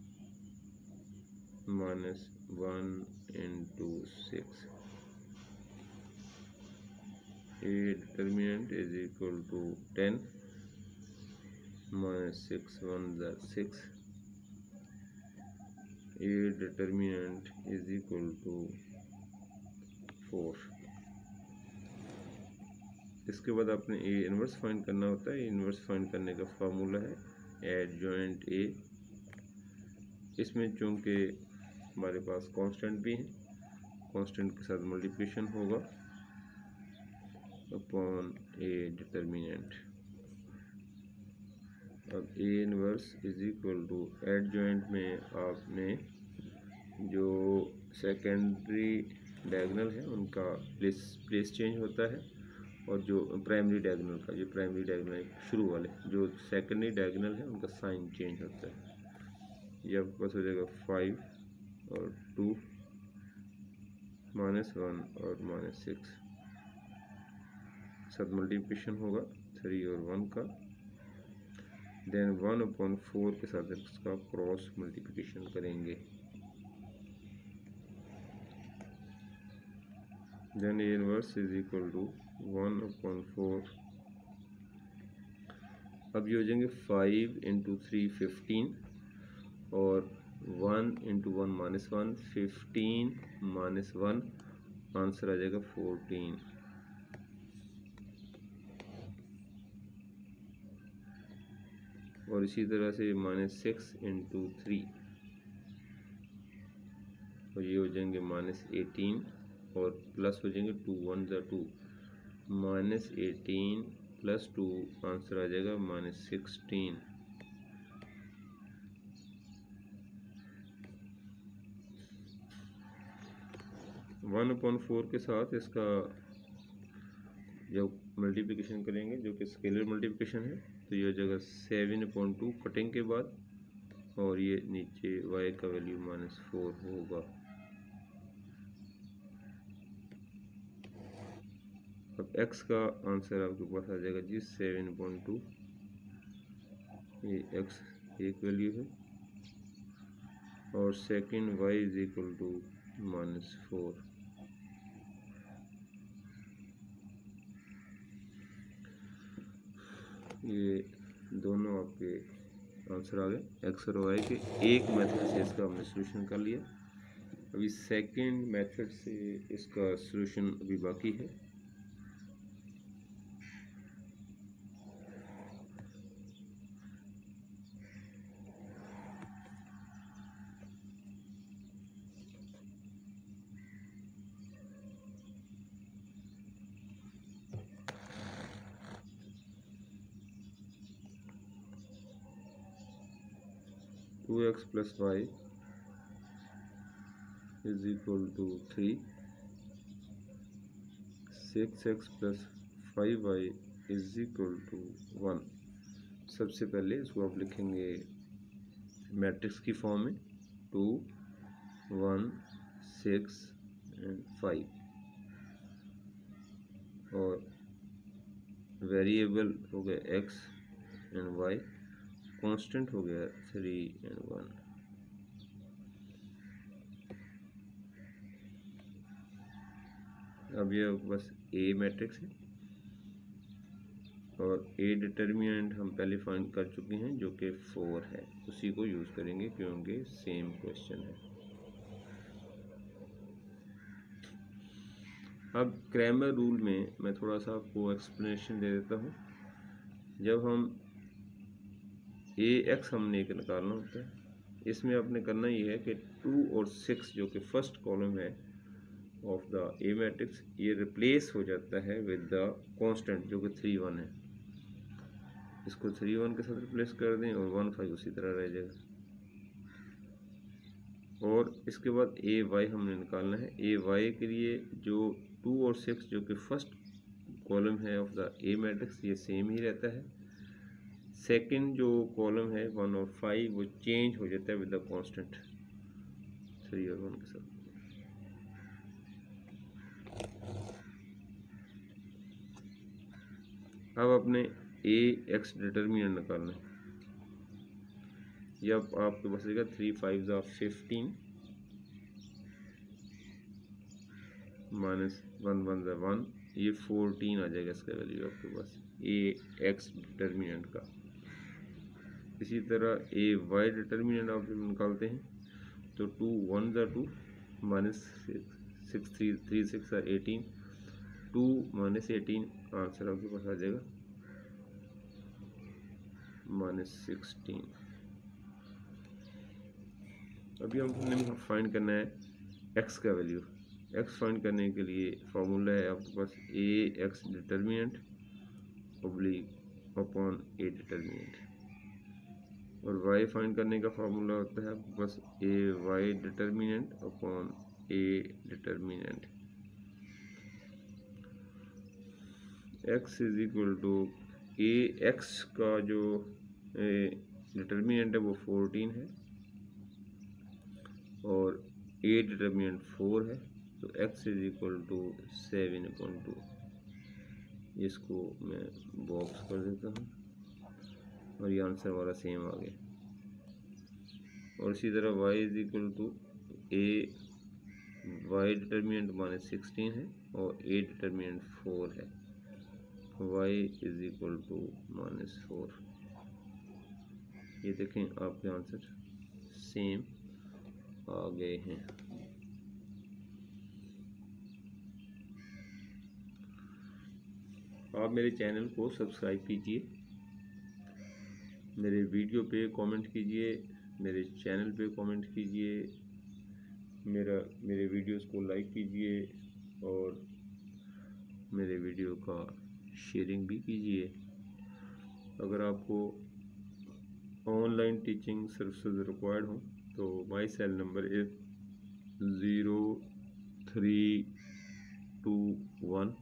minus one into six. A determinant is equal to ten minus six one that six. A determinant is equal to four. इसके बाद आपने ए इनवर्स फाइंड करना होता है। इनवर्स फाइंड करने का फार्मूला है एडजॉइंट ए। इसमें चूंकि हमारे पास कांस्टेंट भी है, कांस्टेंट के साथ मल्टीप्लिकेशन होगा अपॉन ए डिटर्मिनेंट। अब A inverse is equal to adjoint में आपने जो सेकेंडरी डायगोनल है उनका प्लेस प्लेस चेंज होता है, और जो प्राइमरी डायगोनल का जो प्राइमरी डायगोनल शुरू वाले जो सेकेंडरी डायगोनल है उनका साइन चेंज होता है। ये आपके पास हो जाएगा फाइव और टू माइनस वन और माइनस सिक्स, साथ मल्टीप्लिकेशन होगा थ्री और वन का। देन वन अपॉन फोर के साथ इसका क्रॉस मल्टीप्लिकेशन करेंगे। Then A inverse is equal to one upon four. अब ये हो जाएंगे फाइव इंटू थ्री फिफ्टीन और one into one minus one, fifteen minus one answer आ जाएगा फोर्टीन। और इसी तरह से माइनस सिक्स इंटू थ्री और ये हो जाएंगे माइनस एटीन और प्लस हो जाएंगे टू वन ज़ा two, minus eighteen plus two answer आ जाएगा minus sixteen. One upon four के साथ इसका जब मल्टीप्लिकेशन करेंगे जो कि स्केलर मल्टीप्लिकेशन है तो ये हो जाएगा सेवन अपॉन टू कटिंग के बाद, और ये नीचे y का वैल्यू माइनस फोर होगा। अब x का आंसर आपके पास आ जाएगा जी सेवन पॉइंट टू, ये x एक वैल्यू है, और second y is equal to minus four. ये दोनों आपके आंसर आ गए x और y के। एक मेथड से इसका हमने सोल्यूशन कर लिया। अभी सेकंड मेथड से इसका सोल्यूशन अभी बाकी है। Two x plus y is equal to three, six x plus five y is equal to one. सबसे पहले इसको आप लिखेंगे मैट्रिक्स की फॉर्म में, two one six and five, और वेरिएबल हो गया एक्स एंड वाई, कांस्टेंट हो गया थ्री एंड वन। अब ये बस ए मैट्रिक्स है, और ए डिटर्मिनेंट हम पहले फाइंड कर चुके हैं जो कि फोर है, उसी को यूज़ करेंगे क्योंकि सेम क्वेश्चन है। अब क्रैमर रूल में मैं थोड़ा सा आपको एक्सप्लेनेशन दे देता हूँ। जब हम ए एक्स हमने एक निकालना होता है, इसमें आपने करना ये है कि टू और सिक्स जो कि फर्स्ट कॉलम है ऑफ द ए मैट्रिक्स, ये रिप्लेस हो जाता है विद द कांस्टेंट जो कि थ्री वन है। इसको थ्री वन के साथ रिप्लेस कर दें और वन फाइव उसी तरह रह जाएगा। और इसके बाद ए वाई हमने निकालना है। ए वाई के लिए जो टू और सिक्स जो कि फर्स्ट कॉलम है ऑफ द ए मैट्रिक्स, ये सेम ही रहता है। सेकंड जो कॉलम है वन और फाइव, वो चेंज हो जाता है विद द कांस्टेंट थ्री और वन के साथ। अब अपने ए एक्स डिटर्मिनेंट निकालना है। जब आपके पास रहेगा थ्री फाइव ज़ा फिफ्टीन माइनस वन वन ज़ा वन, ये फोर्टीन आ जाएगा इसका वैल्यू आपके पास ए एक्स डिटर्मिनेंट का। इसी तरह ए वाई डिटर्मिनेंट आप जब निकालते हैं तो टू वन ज़ा two minus six three three six ज़ा eighteen, two minus eighteen, answer आपके पास आ जाएगा माइनस सिक्सटीन। अभी हमने फाइंड करना है एक्स का वैल्यू। एक्स फाइंड करने के लिए फार्मूला है आपके पास A x determinant oblique upon A determinant, और वाई फाइंड करने का फार्मूला होता है आपके पास A y determinant upon A determinant. X is equal to A x का जो डिटर्मिनेंट है वो फोर्टीन है और ए डिटर्मिनेंट फोर है, तो x is equal to seven upon two. इसको मैं बॉक्स कर देता हूँ और ये आंसर हमारा सेम आ गया। और इसी तरह y is equal to A y determinant minus sixteen है और ए डिटर्मिनेंट फोर है, y is equal to minus four. ये देखें आपके आंसर सेम आ गए हैं। आप मेरे चैनल को सब्सक्राइब कीजिए, मेरे वीडियो पे कमेंट कीजिए, मेरे चैनल पे कमेंट कीजिए, मेरा मेरे वीडियोस को लाइक कीजिए और मेरे वीडियो का शेयरिंग भी कीजिए। अगर आपको ऑनलाइन टीचिंग सर्विसेज रिक्वायर्ड हो तो my cell number is zero three two one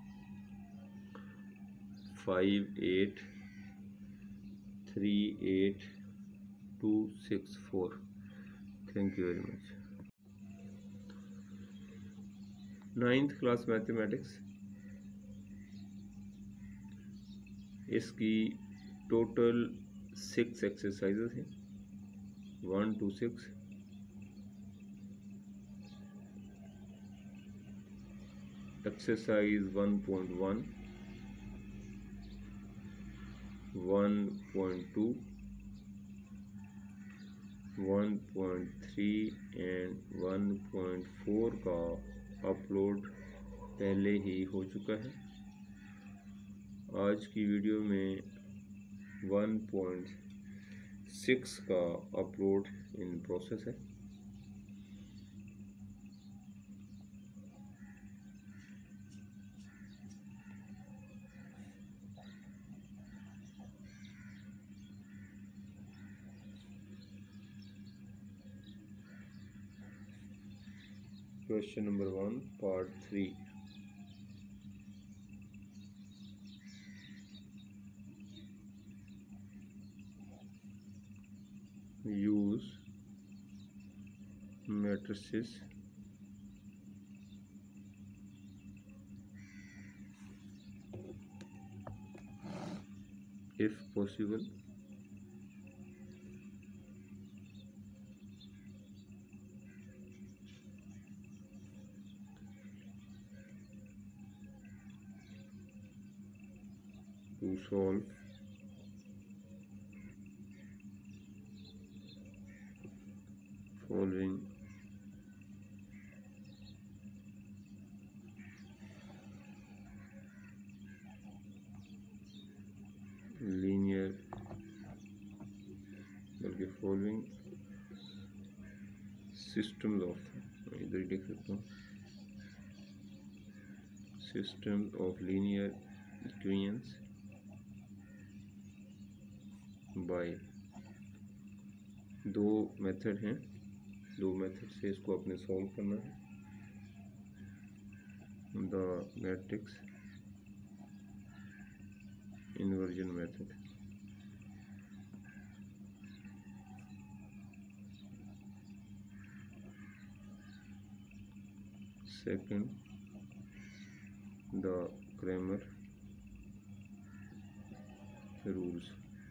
five eight three eight two six four. Thank you very much. Ninth class mathematics, इसकी टोटल सिक्स एक्सरसाइजेस हैं, one two six. Exercise one point one, one point two, one point three and one point four का अपलोड पहले ही हो चुका है। आज की वीडियो में वन पॉइंट सिक्स का अपलोड इन प्रोसेस है। Question number one, part three. Use matrices if possible to solve following linear बल्कि following systems of, इधर ही देख सकता हूँ, systems of linear equations by, दो मेथड हैं, दो मेथड से इसको अपने सॉल्व करना है। The matrix inversion method, second the Cramer rules.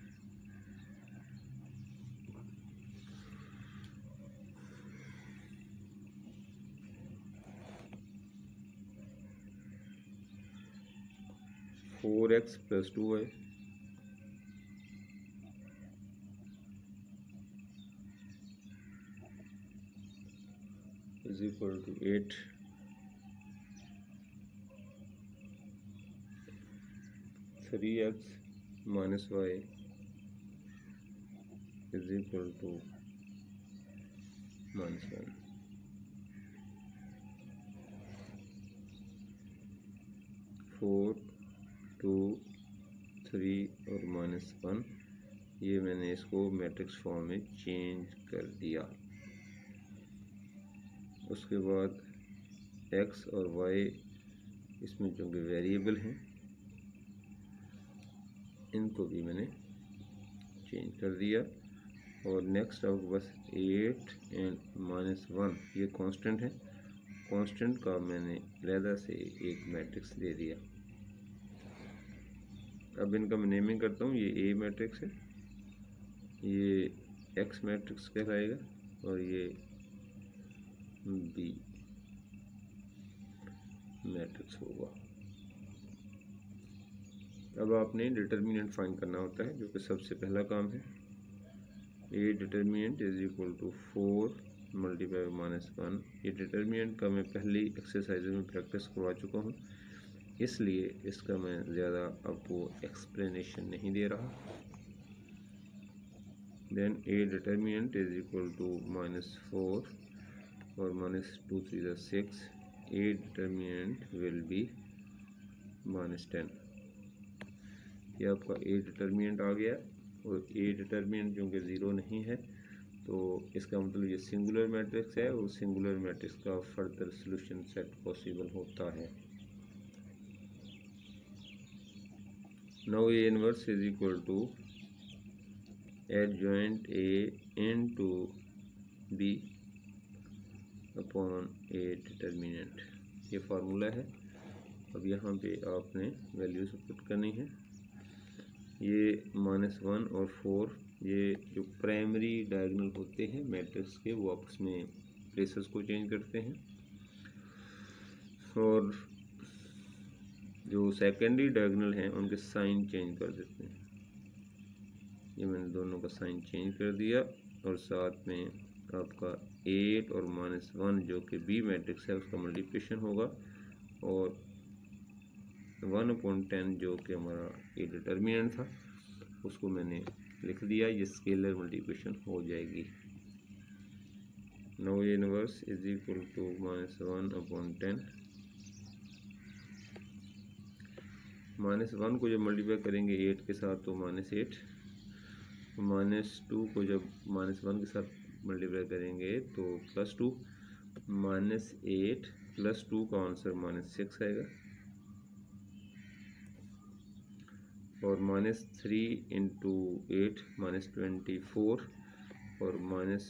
Four x plus two y is equal to eight. Three x minus y is equal to minus one. Four, two, three और माइनस वन, ये मैंने इसको मैट्रिक्स फॉर्म में चेंज कर दिया। उसके बाद x और y इसमें चूँकि वेरिएबल हैं, इनको भी मैंने चेंज कर दिया। और नेक्स्ट अब बस एट एंड माइनस वन, ये कांस्टेंट है, कांस्टेंट का मैंने अलहदा से एक मैट्रिक्स दे दिया। अब इनका मैं नेमिंग करता हूँ। ये ए मैट्रिक्स है, ये एक्स मैट्रिक्स कहलाएगा और ये बी मैट्रिक्स होगा। अब आपने डिटर्मिनेंट फाइंड करना होता है, जो कि सबसे पहला काम है। A determinant is equal to four multiply minus one. ये डिटर्मिनेंट का मैं पहली एक्सरसाइज में प्रैक्टिस करवा चुका हूँ, इसलिए इसका मैं ज़्यादा आपको एक्सप्लेनेशन नहीं दे रहा। Then A determinant is equal to minus four और minus two three the six. A determinant will be minus ten. ये आपका ए डिटर्मिनेंट आ गया। और ए डिटर्मिनेंट क्योंकि ज़ीरो नहीं है तो इसका मतलब ये सिंगुलर मैट्रिक्स है और सिंगुलर मैट्रिक्स का फर्दर सॉल्यूशन सेट पॉसिबल होता है। Now A inverse is equal to adjoint A into B upon A determinant, ये फार्मूला है। अब यहाँ पे आपने वैल्यूज पुट करनी है। ये माइनस वन और फोर, ये जो प्राइमरी डायगोनल होते हैं मैट्रिक्स के, वो आपस में प्लेसेस को चेंज करते हैं, और जो सेकेंडरी डायगोनल हैं उनके साइन चेंज कर देते हैं। ये मैंने दोनों का साइन चेंज कर दिया, और साथ में आपका एट और माइनस वन जो कि बी मैट्रिक्स है उसका मल्टीप्लिकेशन होगा, और वन अपॉइंट टेन जो कि हमारा ए डिटर्मिनेंट था उसको मैंने लिख दिया, ये स्केलर मल्टीप्लिकेशन हो जाएगी। Now A inverse is equal to minus one upon ten. Minus one को जब मल्टीप्लाई करेंगे एट के साथ तो माइनस एट, माइनस टू को जब माइनस वन के साथ मल्टीप्लाई करेंगे तो plus two, minus eight plus two का आंसर माइनस सिक्स आएगा, और minus three into eight minus twenty four, और माइनस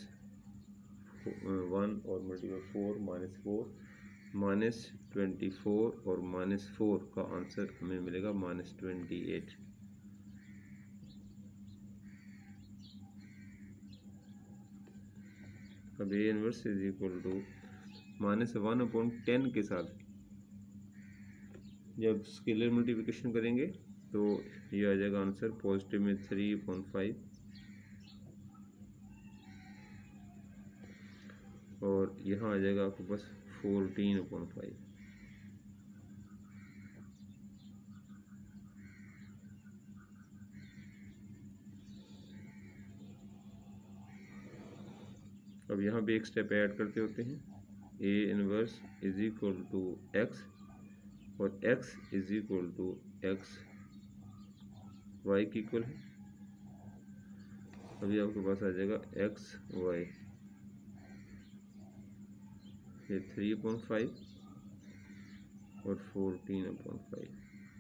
वन और multiply four minus four, minus twenty four और माइनस फोर का आंसर हमें मिलेगा माइनस ट्वेंटी एट। अब A inverse is equal to minus one upon ten के साथ जब स्केलर मल्टीप्लिकेशन करेंगे तो ये आ जाएगा आंसर पॉजिटिव में थ्री अपॉन फाइव, और यहाँ आ जाएगा आपके पास फोर्टीन अपॉन फाइव। अब यहाँ पे एक स्टेप ऐड करते होते हैं, A inverse is equal to x और x is equal to x y की इक्वल है। अभी आपके पास आ जाएगा एक्स वाई, ये थ्री अपॉइंट फाइव और फोर्टीन अपॉइंट फाइव।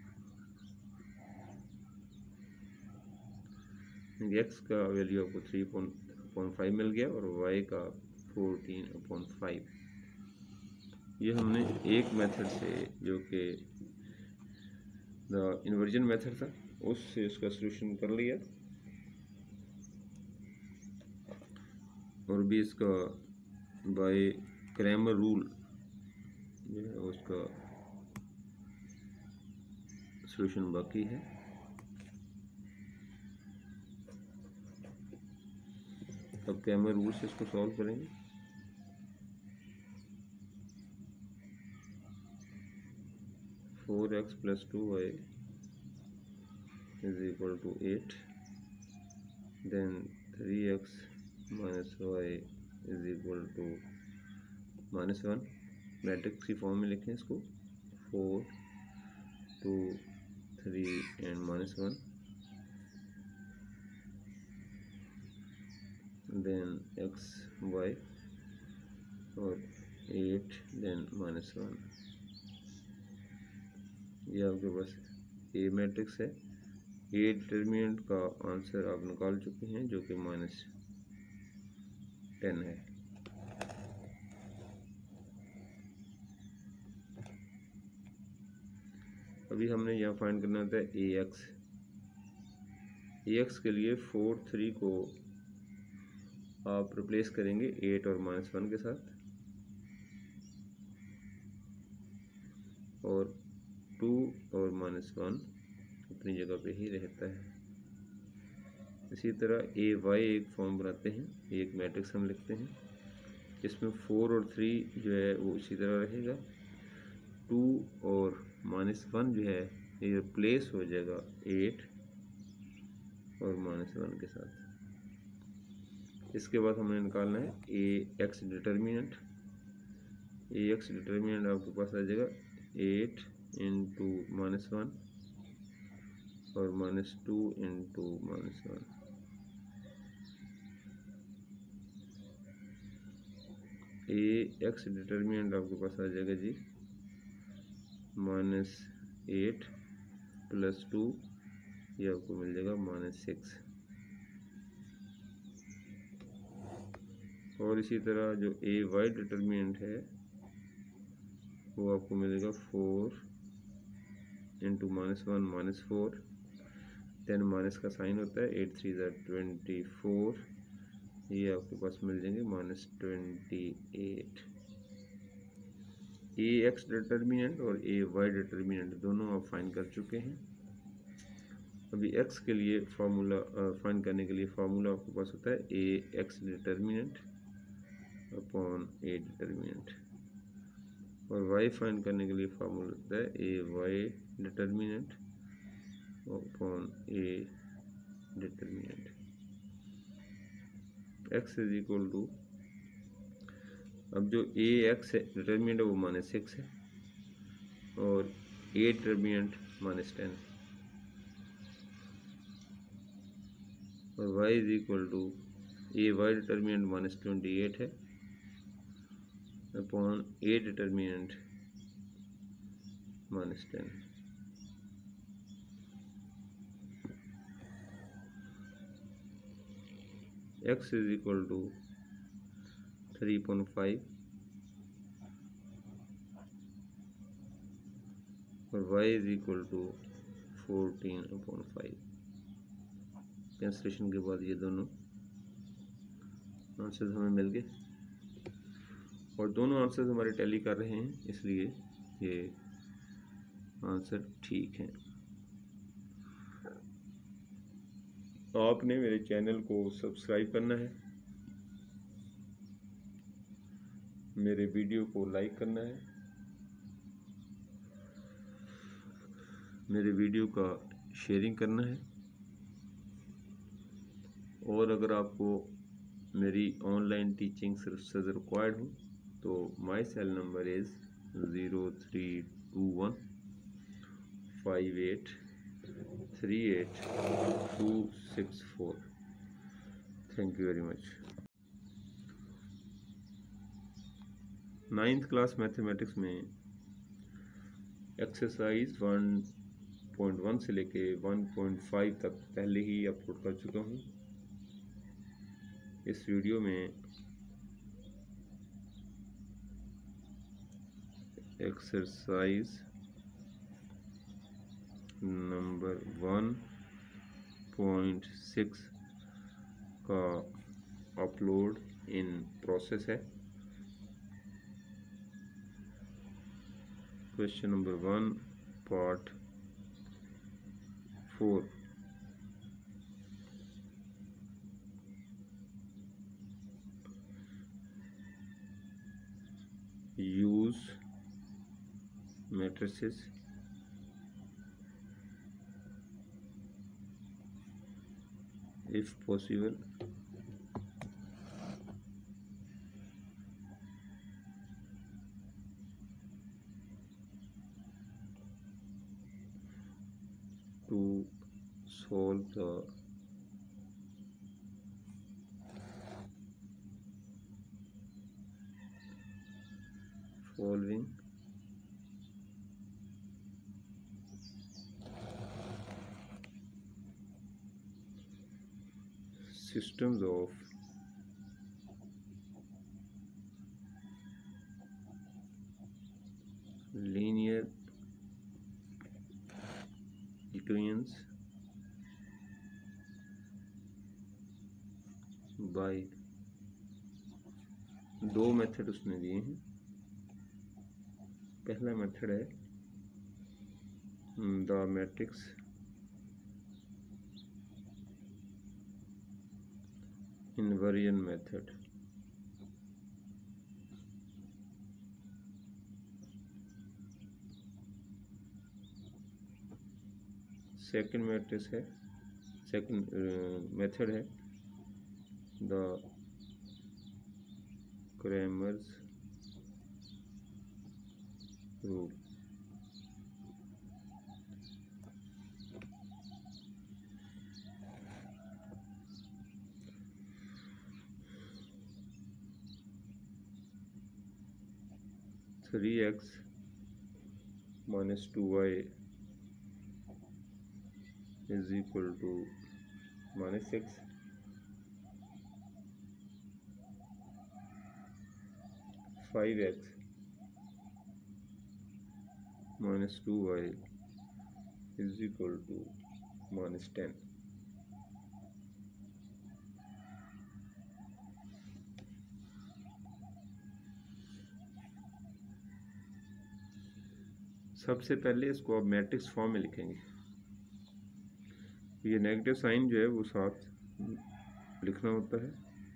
एक्स का वैल्यू आपको थ्री अपॉइंट फाइव मिल गया और वाई का फोर्टीन अपॉइंट फाइव। ये हमने एक मेथड से जो कि द इन्वर्जन मेथड था उससे उसका सॉल्यूशन कर लिया, और भी इसका बाय क्रैमर रूल जो है उसका सॉल्यूशन बाकी है। अब क्रैमर रूल से इसको सॉल्व करेंगे। Four x plus two y is equal to eight, then three x minus y is equal to minus one. Matrix की फॉर्म में लिखें इसको, four two three and minus one, then x y और एट देन माइनस वन। ये आपके पास ए मैट्रिक्स है। ए डिटर्मिनेंट का आंसर आप निकाल चुके हैं जो कि माइनस टेन है। अभी हमने यहाँ फाइंड करना होता है ए एक्स। ए एक्स के लिए फोर थ्री को आप रिप्लेस करेंगे एट और माइनस वन के साथ, और टू और माइनस वन अपनी जगह पे ही रहता है। इसी तरह ए वाई एक फॉर्म बनाते हैं, एक मैट्रिक्स हम लिखते हैं जिसमें फोर और थ्री जो है वो इसी तरह रहेगा, टू और माइनस वन जो है ये रिप्लेस हो जाएगा एट और माइनस वन के साथ। इसके बाद हमने निकालना है A x determinant. A x determinant आपके पास आ जाएगा एट इंटू माइनस वन और minus two into minus one. A x determinant आपके पास आ जाएगा जी माइनस एट प्लस टू, ये आपको मिल जाएगा माइनस सिक्स। और इसी तरह जो ए वाई डिटर्मिनेंट है वो आपको मिलेगा four into minus one minus four, then minus का साइन होता है, एट थ्री ज़ा ट्वेंटी फोर, ये आपके पास मिल जाएंगे minus twenty eight. A x determinant और ए वाई डिटर्मिनेंट दोनों आप फाइंड कर चुके हैं। अभी एक्स के लिए फार्मूला फाइंड करने के लिए फार्मूला आपके पास होता है A x determinant upon A determinant, और वाई फाइंड करने के लिए फार्मूला होता है A y determinant upon A determinant. X is equal to, अब जो ए एक्स है डिटर्मिनेंट है वो माइनस सिक्स है और ए डिटर्मिनेंट माइनस टेन, और y is equal to A y determinant minus twenty eight है upon A determinant minus ten. X is equal to three point five और y is equal to fourteen upon five. Cancellation के बाद ये दोनों आंसर्स हमें मिल गए और दोनों आंसर्स हमारे टैली कर रहे हैं, इसलिए ये आंसर ठीक है। आपने मेरे चैनल को सब्सक्राइब करना है, मेरे वीडियो को लाइक करना है, मेरे वीडियो का शेयरिंग करना है, और अगर आपको मेरी ऑनलाइन टीचिंग सर्विसेज रिक्वायर्ड हो तो my cell number is zero three two one five eight three eight two six four. Thank you very much. Ninth class mathematics में एक्सरसाइज वन पॉइंट वन से लेके वन पॉइंट फाइव तक पहले ही अपलोड कर चुका हूँ। इस वीडियो में exercise number one point six का अपलोड इन प्रोसेस है। Question number one part four, use matrices if possible to solve the following systems of linear equations by, दो मेथड उसने दिए हैं। पहला मेथड है the matrix inversion method, second matrix है सेकंड मेथड है the Cramer's rule. Three x minus two y is equal to minus six, five x minus two y is equal to minus ten. सबसे पहले इसको आप मैट्रिक्स फॉर्म में लिखेंगे। ये नेगेटिव साइन जो है वो साथ लिखना होता है।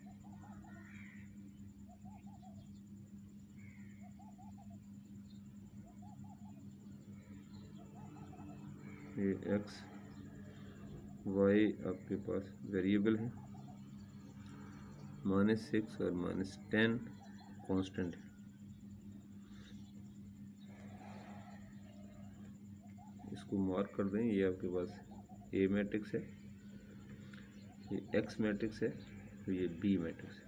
ये एक्स वाई आपके पास वेरिएबल है, माइनस सिक्स और माइनस टेन कॉन्स्टेंट है। इसको मार्क कर दें। ये आपके पास ए मैट्रिक्स है, ये एक्स मैट्रिक्स है, तो ये बी मैट्रिक्स है।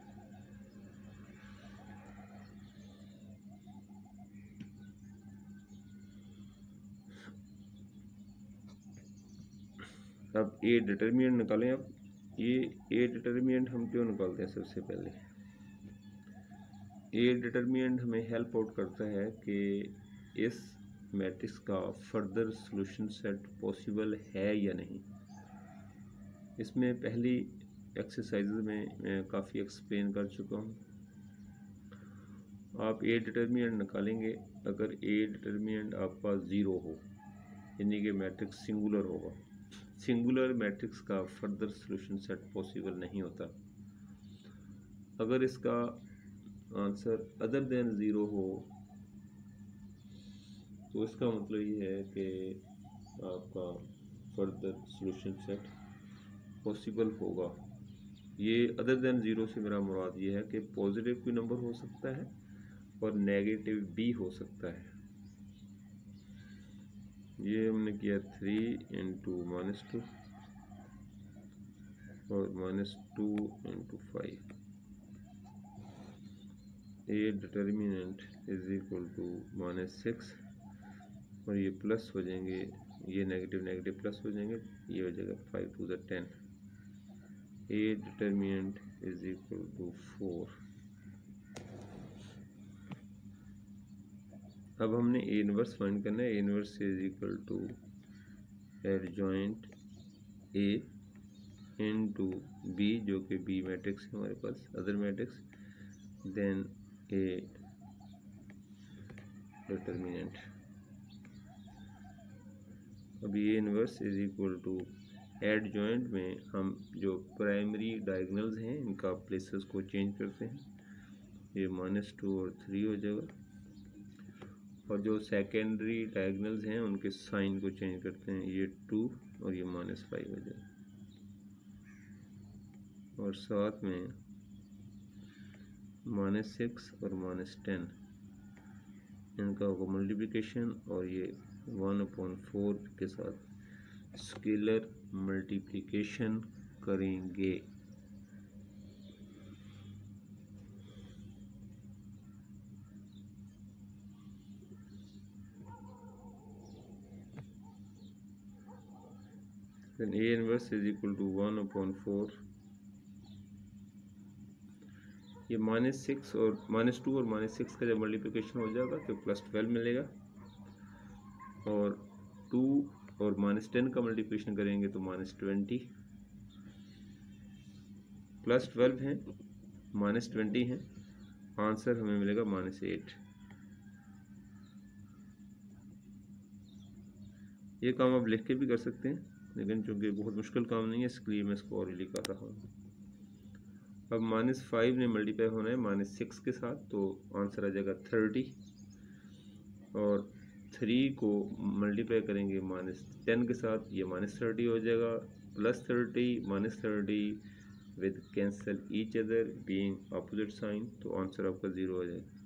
अब ए डिटर्मिनेंट निकालें। अब ये ए डिटर्मिनेंट हम क्यों निकालते हैं? सबसे पहले ए डिटर्मिनेंट हमें हेल्प आउट करता है कि इस मैट्रिक्स का फर्दर सॉल्यूशन सेट पॉसिबल है या नहीं। इसमें पहली एक्सरसाइज में मैं काफ़ी एक्सप्लेन कर चुका हूँ। आप ए डिटर्मिनेंट निकालेंगे, अगर ए डिटर्मिनेंट आपका ज़ीरो हो यानी कि मैट्रिक्स सिंगुलर होगा। सिंगुलर मैट्रिक्स का फर्दर सॉल्यूशन सेट पॉसिबल नहीं होता। अगर इसका आंसर अदर देन ज़ीरो हो तो इसका मतलब ये है कि आपका फर्दर सॉल्यूशन सेट पॉसिबल होगा। ये अदर देन ज़ीरो से मेरा मुराद ये है कि पॉजिटिव कोई नंबर हो सकता है और नेगेटिव भी हो सकता है। ये हमने किया थ्री इंटू माइनस टू और minus two into five. A determinant is equal to minus six और ये प्लस हो जाएंगे, ये नेगेटिव नेगेटिव प्लस हो जाएंगे, ये हो जाएगा five to the ten. A determinant is equal to four. अब हमने ए इनवर्स फाइंड करना है। A inverse is equal to adjoint A into B, जो कि बी मैट्रिक्स है हमारे पास, other matrix, then A determinant. अब A inverse is equal to adjoint में हम जो प्राइमरी डायगोनल्स हैं इनका प्लेसेस को चेंज करते हैं। ये माइनस टू और थ्री हो जाएगा, और जो सेकेंडरी डायगोनल्स हैं उनके साइन को चेंज करते हैं। ये टू और ये माइनस फाइव हो जाएगा, और साथ में माइनस सिक्स और माइनस टेन इनका होगा मल्टीप्लिकेशन, और ये वन अपॉन फोर के साथ स्केलर मल्टीप्लिकेशन करेंगे। then A inverse is equal to one upon four. ये माइनस सिक्स और माइनस टू और माइनस सिक्स का जब मल्टीप्लिकेशन हो जाएगा तो प्लस ट्वेल्व मिलेगा, और टू और माइनस टेन का मल्टीप्लिकेशन करेंगे तो माइनस ट्वेंटी, प्लस ट्वेल्व है माइनस ट्वेंटी है, आंसर हमें मिलेगा माइनस एट। ये काम आप लिख के भी कर सकते हैं, लेकिन चूंकि बहुत मुश्किल काम नहीं है इसलिए मैं इसको ऑलरेडी कर रहा हूँ। अब माइनस फाइव ने मल्टीप्लाई होना है माइनस सिक्स के साथ, तो आंसर आ जाएगा थर्टी, और थ्री को मल्टीप्लाई करेंगे माइनस टेन के साथ, ये माइनस थर्टी हो जाएगा, plus thirty minus thirty with cancel each other being opposite sign, तो आंसर आपका ज़ीरो हो जाएगा।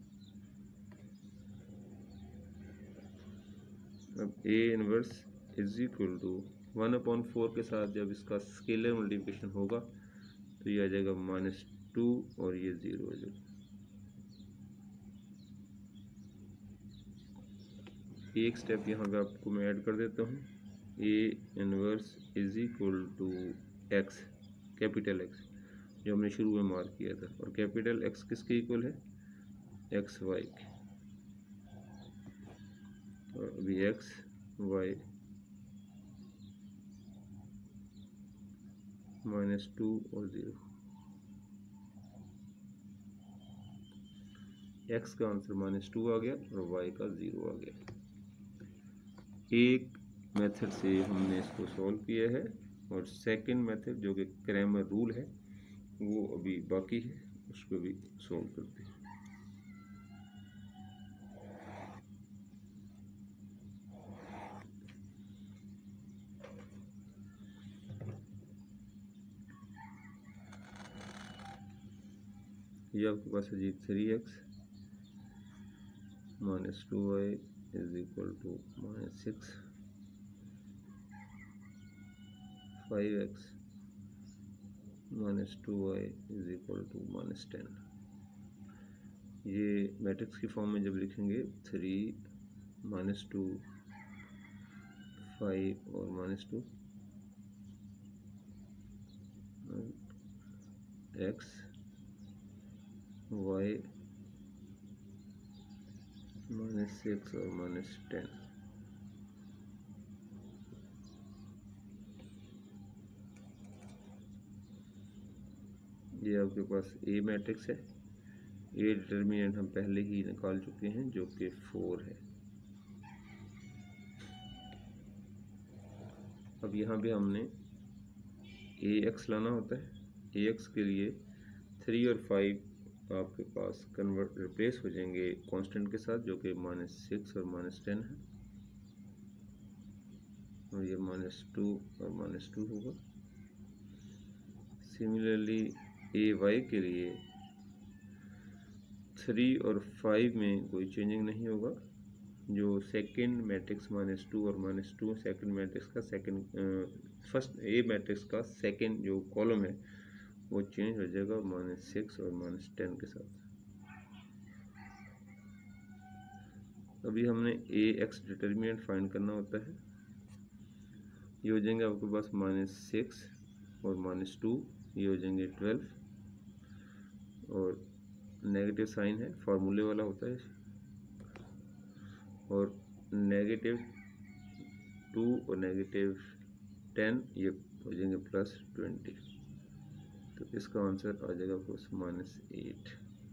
अब A inverse is equal to one upon four के साथ जब इसका स्केलर मल्टीप्लिकेशन होगा तो ये आ जाएगा माइनस टू और ये ज़ीरो हो जाएगा। एक स्टेप यहाँ पे आपको मैं ऐड कर देता हूँ, A inverse is equal to x, capital X जो हमने शुरू में मार्क किया था, और कैपिटल एक्स किसके इक्वल है, एक्स वाई के। और अभी एक्स वाई माइनस टू और ज़ीरो, एक्स का आंसर माइनस टू आ गया और वाई का ज़ीरो आ गया। एक मेथड से हमने इसको सॉल्व किया है, और सेकंड मेथड जो कि क्रैमर रूल है वो अभी बाकी है, उसको भी सॉल्व करते हैं। ये आपके पास है जी three x minus two y is equal to minus six, five x minus two y is equal to minus ten. ये मैट्रिक्स की फॉर्म में जब लिखेंगे थ्री माइनस टू फाइव और minus two, x y minus six और माइनस टेन। ये आपके पास ए मैट्रिक्स है, ए डिटर्मिनेंट हम पहले ही निकाल चुके हैं जो कि फोर है। अब यहाँ पे हमने ए एक्स लाना होता है, ए एक्स के लिए थ्री और फाइव आपके पास कन्वर्ट रिप्लेस हो जाएंगे कांस्टेंट के साथ जो कि माइनस सिक्स और माइनस टेन है, और ये माइनस टू और माइनस टू होगा। सिमिलरली ए वाई के लिए थ्री और फाइव में कोई चेंजिंग नहीं होगा, जो सेकंड मैट्रिक्स माइनस टू और माइनस टू सेकंड मैट्रिक्स का सेकंड फर्स्ट ए मैट्रिक्स का सेकंड जो कॉलम है वो चेंज हो जाएगा माइनस सिक्स और माइनस टेन के साथ। अभी हमने ए एक्स डिटर्मिनेंट फाइंड करना होता है, ये हो जाएंगे आपके पास माइनस सिक्स और माइनस टू, ये हो जाएंगे ट्वेल्व, और नेगेटिव साइन है फार्मूले वाला होता है, और नेगेटिव टू और नेगेटिव टेन ये हो जाएंगे प्लस ट्वेंटी, तो इसका आंसर आ जाएगा आपको माइनस एट।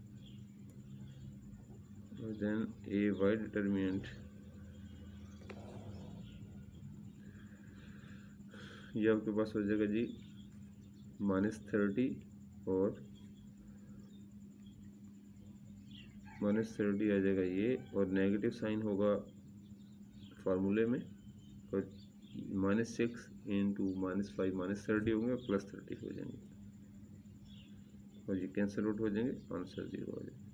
और देन ए वाई डिटर्मिनेंट, ये आपके पास हो जाएगा जी माइनस थर्टी और माइनस थर्टी आ जाएगा ये, और नेगेटिव साइन होगा फार्मूले में, और minus six into minus five minus thirty होंगे और प्लस थर्टी हो जाएंगे, और ये कैंसिल आउट हो जाएंगे, आंसर जीरो आ जाएगा।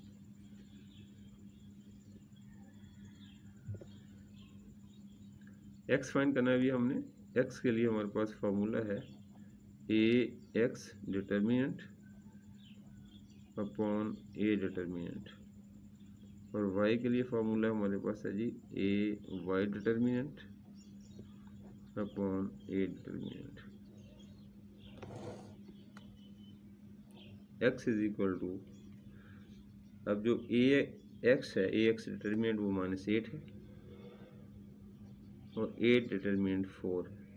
एक्स फाइंड करना है। अभी हमने एक्स के लिए हमारे पास फार्मूला है A x determinant upon A determinant, और वाई के लिए फार्मूला हमारे पास है जी A y determinant upon A determinant. X is equal to, अब जो ए एक्स है ए एक्स डिटर्मिनेंट वो माइनस एट है, और ए डिटर्मिनेंट फोर है।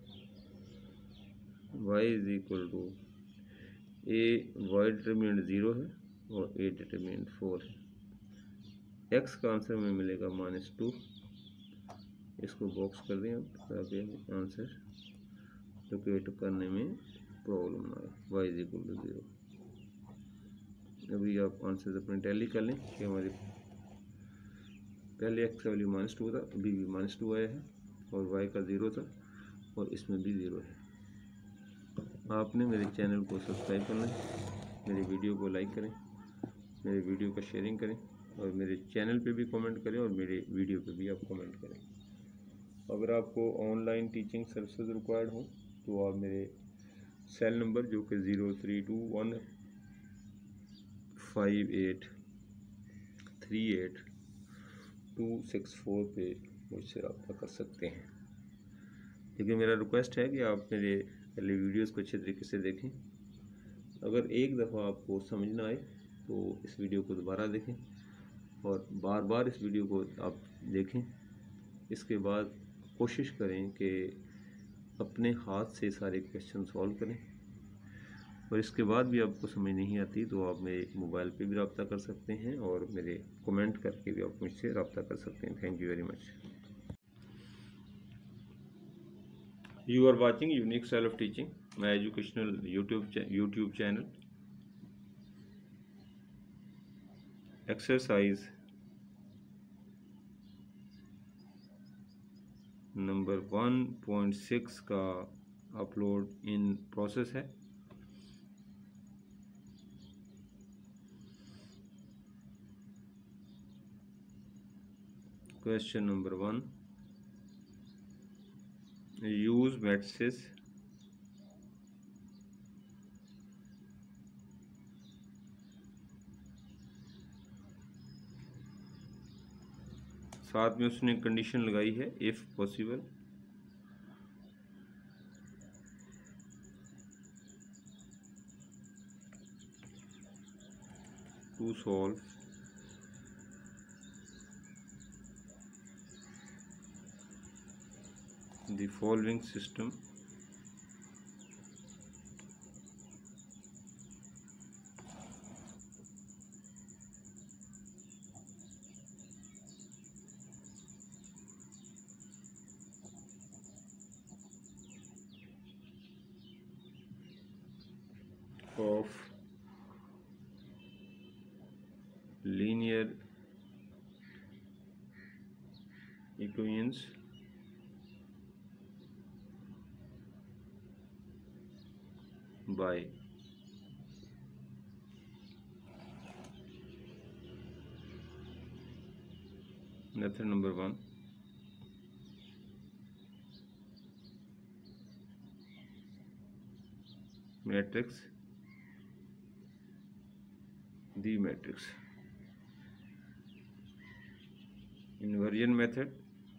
y is equal to A y determinant zero है और ए डिटर्मिनेंट फोर है। x का आंसर में मिलेगा माइनस टू, इसको बॉक्स कर दें अब ताकि आंसर लोकेट करने में प्रॉब्लम ना आए। y is equal to zero. अभी आप आंसर अपने टैली कर लें कि हमारे पहले x का वैल्यू माइनस टू था, अभी भी माइनस टू आया है, और y का ज़ीरो था और इसमें भी ज़ीरो है। आपने मेरे चैनल को सब्सक्राइब करना है, मेरे वीडियो को लाइक करें, मेरे वीडियो का शेयरिंग करें, और मेरे चैनल पे भी कमेंट करें और मेरे वीडियो पे भी आप कमेंट करें। अगर आपको ऑनलाइन टीचिंग सर्विसेज रिक्वायर्ड हो तो आप मेरे सेल नंबर जो कि zero three two one five eight three eight two six four पे मुझसे रब्ता कर सकते हैं। लेकिन मेरा रिक्वेस्ट है कि आप मेरे पहले वीडियोस को अच्छे तरीके से देखें। अगर एक दफ़ा आपको समझ ना आए तो इस वीडियो को दोबारा देखें और बार बार इस वीडियो को आप देखें। इसके बाद कोशिश करें कि अपने हाथ से सारे क्वेश्चन सॉल्व करें, और इसके बाद भी आपको समझ नहीं आती तो आप मेरे मोबाइल पे भी रब्ता कर सकते हैं और मेरे कमेंट करके भी आप मुझसे रब्ता कर सकते हैं। Thank you very much. You are watching unique style of teaching, my educational YouTube YouTube channel. Exercise number one point six का अपलोड इन प्रोसेस है। Question number one, use matrices साथ में उसने कंडीशन लगाई है if possible. To solve the following system of linear equations by method number one, matrix, the matrix, inversion method,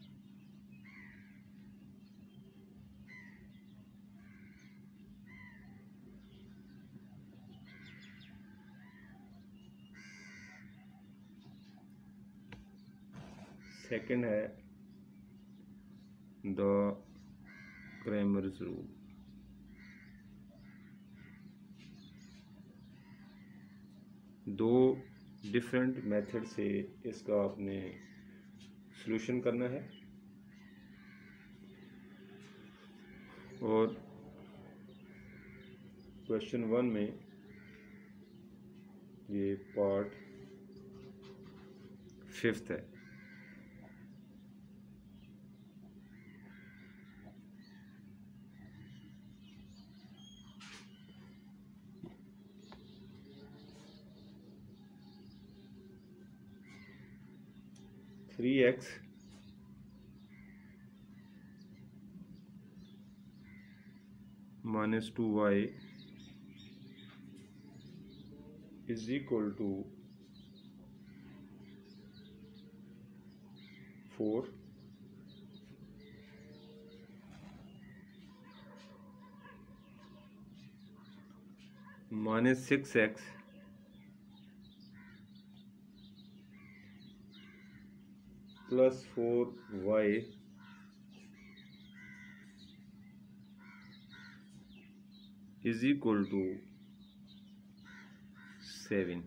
second है the Cramer's rule। दो डिफरेंट मेथड से इसका आपने सॉल्यूशन करना है, और क्वेश्चन वन में ये पार्ट फिफ्थ है। Three x minus two y is equal to four, minus six x plus four y is equal to seven.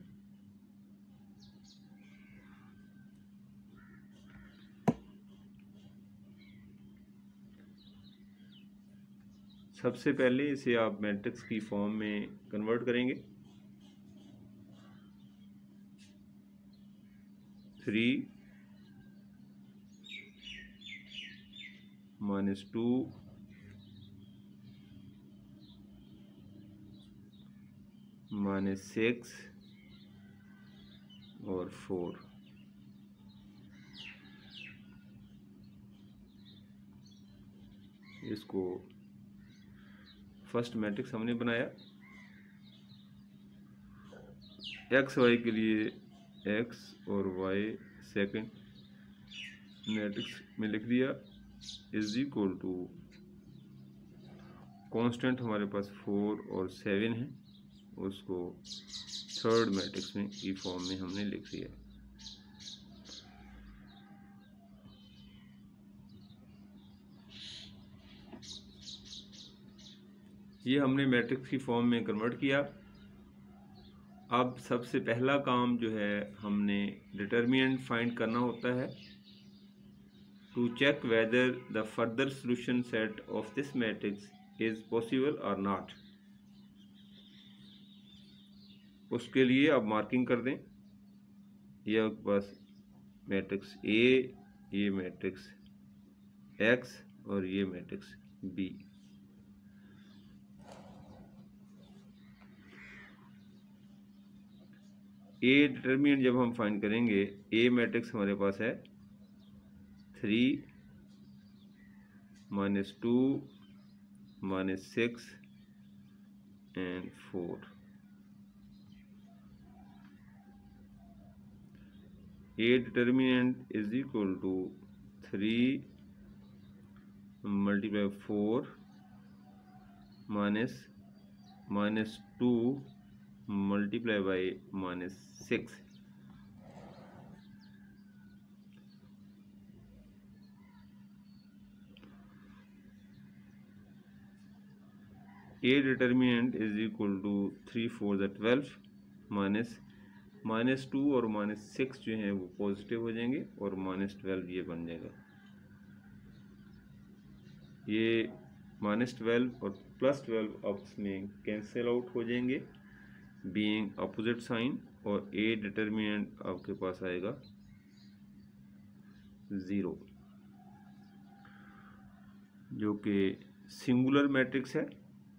सबसे पहले इसे आप मैट्रिक्स की फॉर्म में कन्वर्ट करेंगे। Three minus two minus six और फोर। इसको फर्स्ट मैट्रिक्स हमने बनाया। एक्स वाई के लिए एक्स और वाई सेकंड, मैट्रिक्स में लिख दिया इज इक्वल टू कांस्टेंट हमारे पास फोर और सेवन है, उसको थर्ड मैट्रिक्स में ई फॉर्म में हमने लिख दिया। ये हमने मैट्रिक्स की फॉर्म में कन्वर्ट किया। अब सबसे पहला काम जो है हमने डिटर्मिनेंट फाइंड करना होता है to check whether the further solution set of this matrix is possible और नॉट। उसके लिए अब मार्किंग कर दें, ये आपके पास मैट्रिक्स ए, ये मैट्रिक्स एक्स और ये मैट्रिक्स बी। ए डिटर्मिनेंट जब हम फाइंड करेंगे, ए मैट्रिक्स हमारे पास है three minus two minus six and four. A determinant is equal to three multiply four minus minus two multiply by minus six. A determinant is equal to three four ज़ा ट्वेल्व माइनस माइनस टू और माइनस सिक्स जो हैं वो पॉजिटिव हो जाएंगे और माइनस ट्वेल्व ये बन जाएगा। ये माइनस ट्वेल्व और प्लस ट्वेल्व आपस में कैंसिल आउट हो जाएंगे बीइंग अपोजिट साइन, और ए डिटर्मिनेंट आपके पास आएगा ज़ीरो, जो कि सिंगुलर मैट्रिक्स है।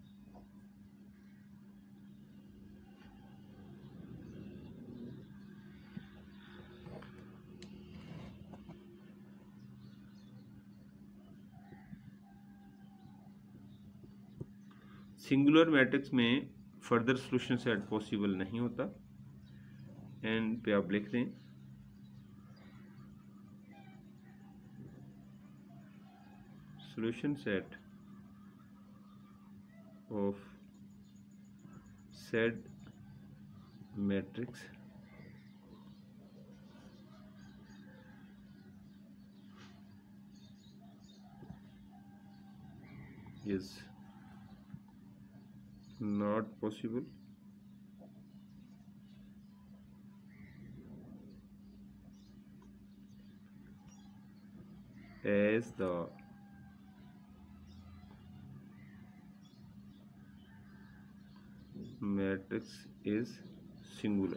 सिंगुलर मैट्रिक्स में फर्दर सॉल्यूशन सेट पॉसिबल नहीं होता। एंड पे आप लिख दें solution set of said matrix is not possible as the matrix is singular।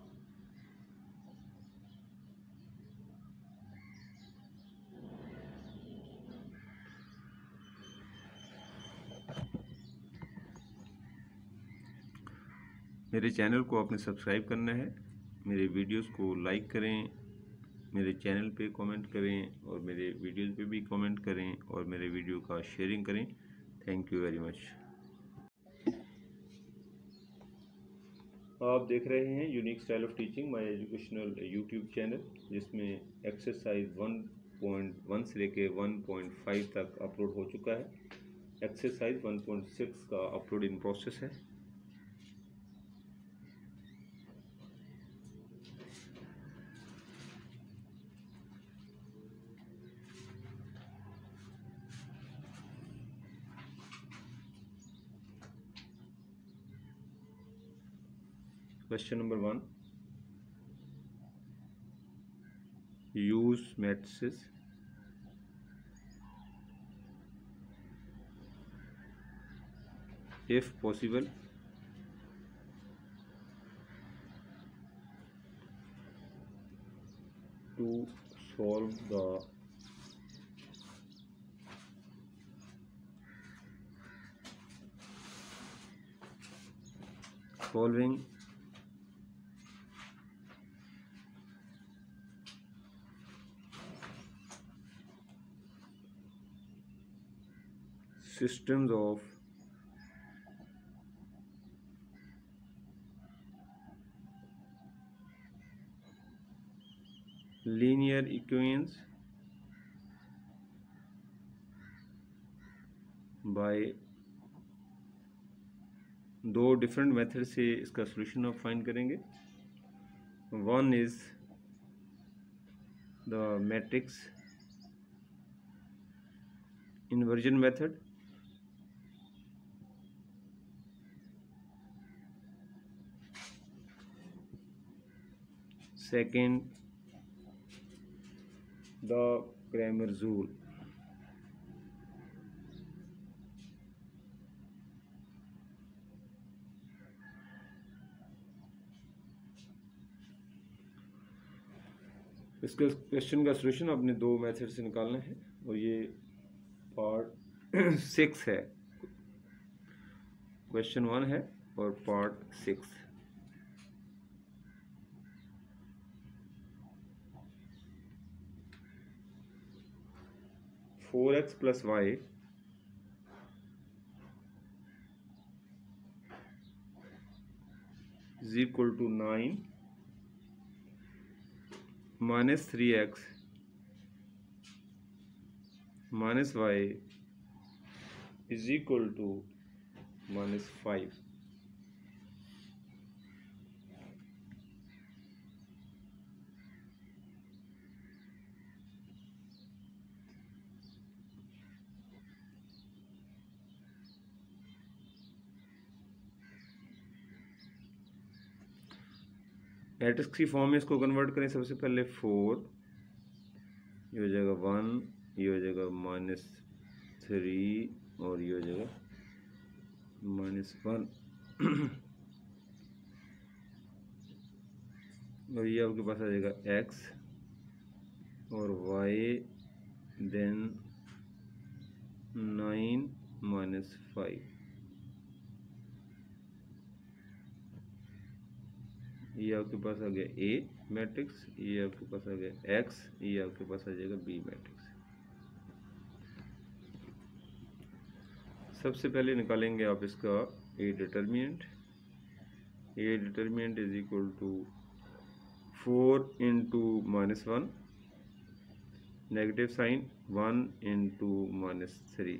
मेरे चैनल को आपने सब्सक्राइब करना है, मेरे वीडियोस को लाइक करें, मेरे चैनल पे कमेंट करें और मेरे वीडियोस पे भी कमेंट करें और मेरे वीडियो का शेयरिंग करें। Thank you very much. आप देख रहे हैं unique style of teaching my educational YouTube channel, जिसमें एक्सरसाइज वन पॉइंट वन से लेके वन पॉइंट फाइव तक अपलोड हो चुका है। एक्सरसाइज वन पॉइंट सिक्स का अपलोड इन प्रोसेस है। Question number one. Use matrices if possible to solve the following systems of linear equations by दो डिफरेंट मेथड से इसका सॉल्यूशन आप फाइंड करेंगे. One is the matrix inversion method. Second, the Cramer's rule. इसके क्वेश्चन का सॉल्यूशन आपने दो मेथड से निकालना है और ये पार्ट सिक्स है. क्वेश्चन वन है और part six. Four x plus y is equal to nine minus three x minus y is equal to minus five. Matrix की फॉर्म में इसको कन्वर्ट करें. सबसे पहले फोर, ये हो जाएगा वन, ये हो जाएगा माइनस थ्री और ये हो जाएगा माइनस वन. और ये आपके पास आ जाएगा एक्स और y, then nine minus five. ये आपके पास आ गया ए मैट्रिक्स, ये आपके पास आ गया एक्स, ये आपके पास आ जाएगा बी मैट्रिक्स. सबसे पहले निकालेंगे आप इसका A determinant. A determinant is equal to four into minus one, negative sign, one into minus three.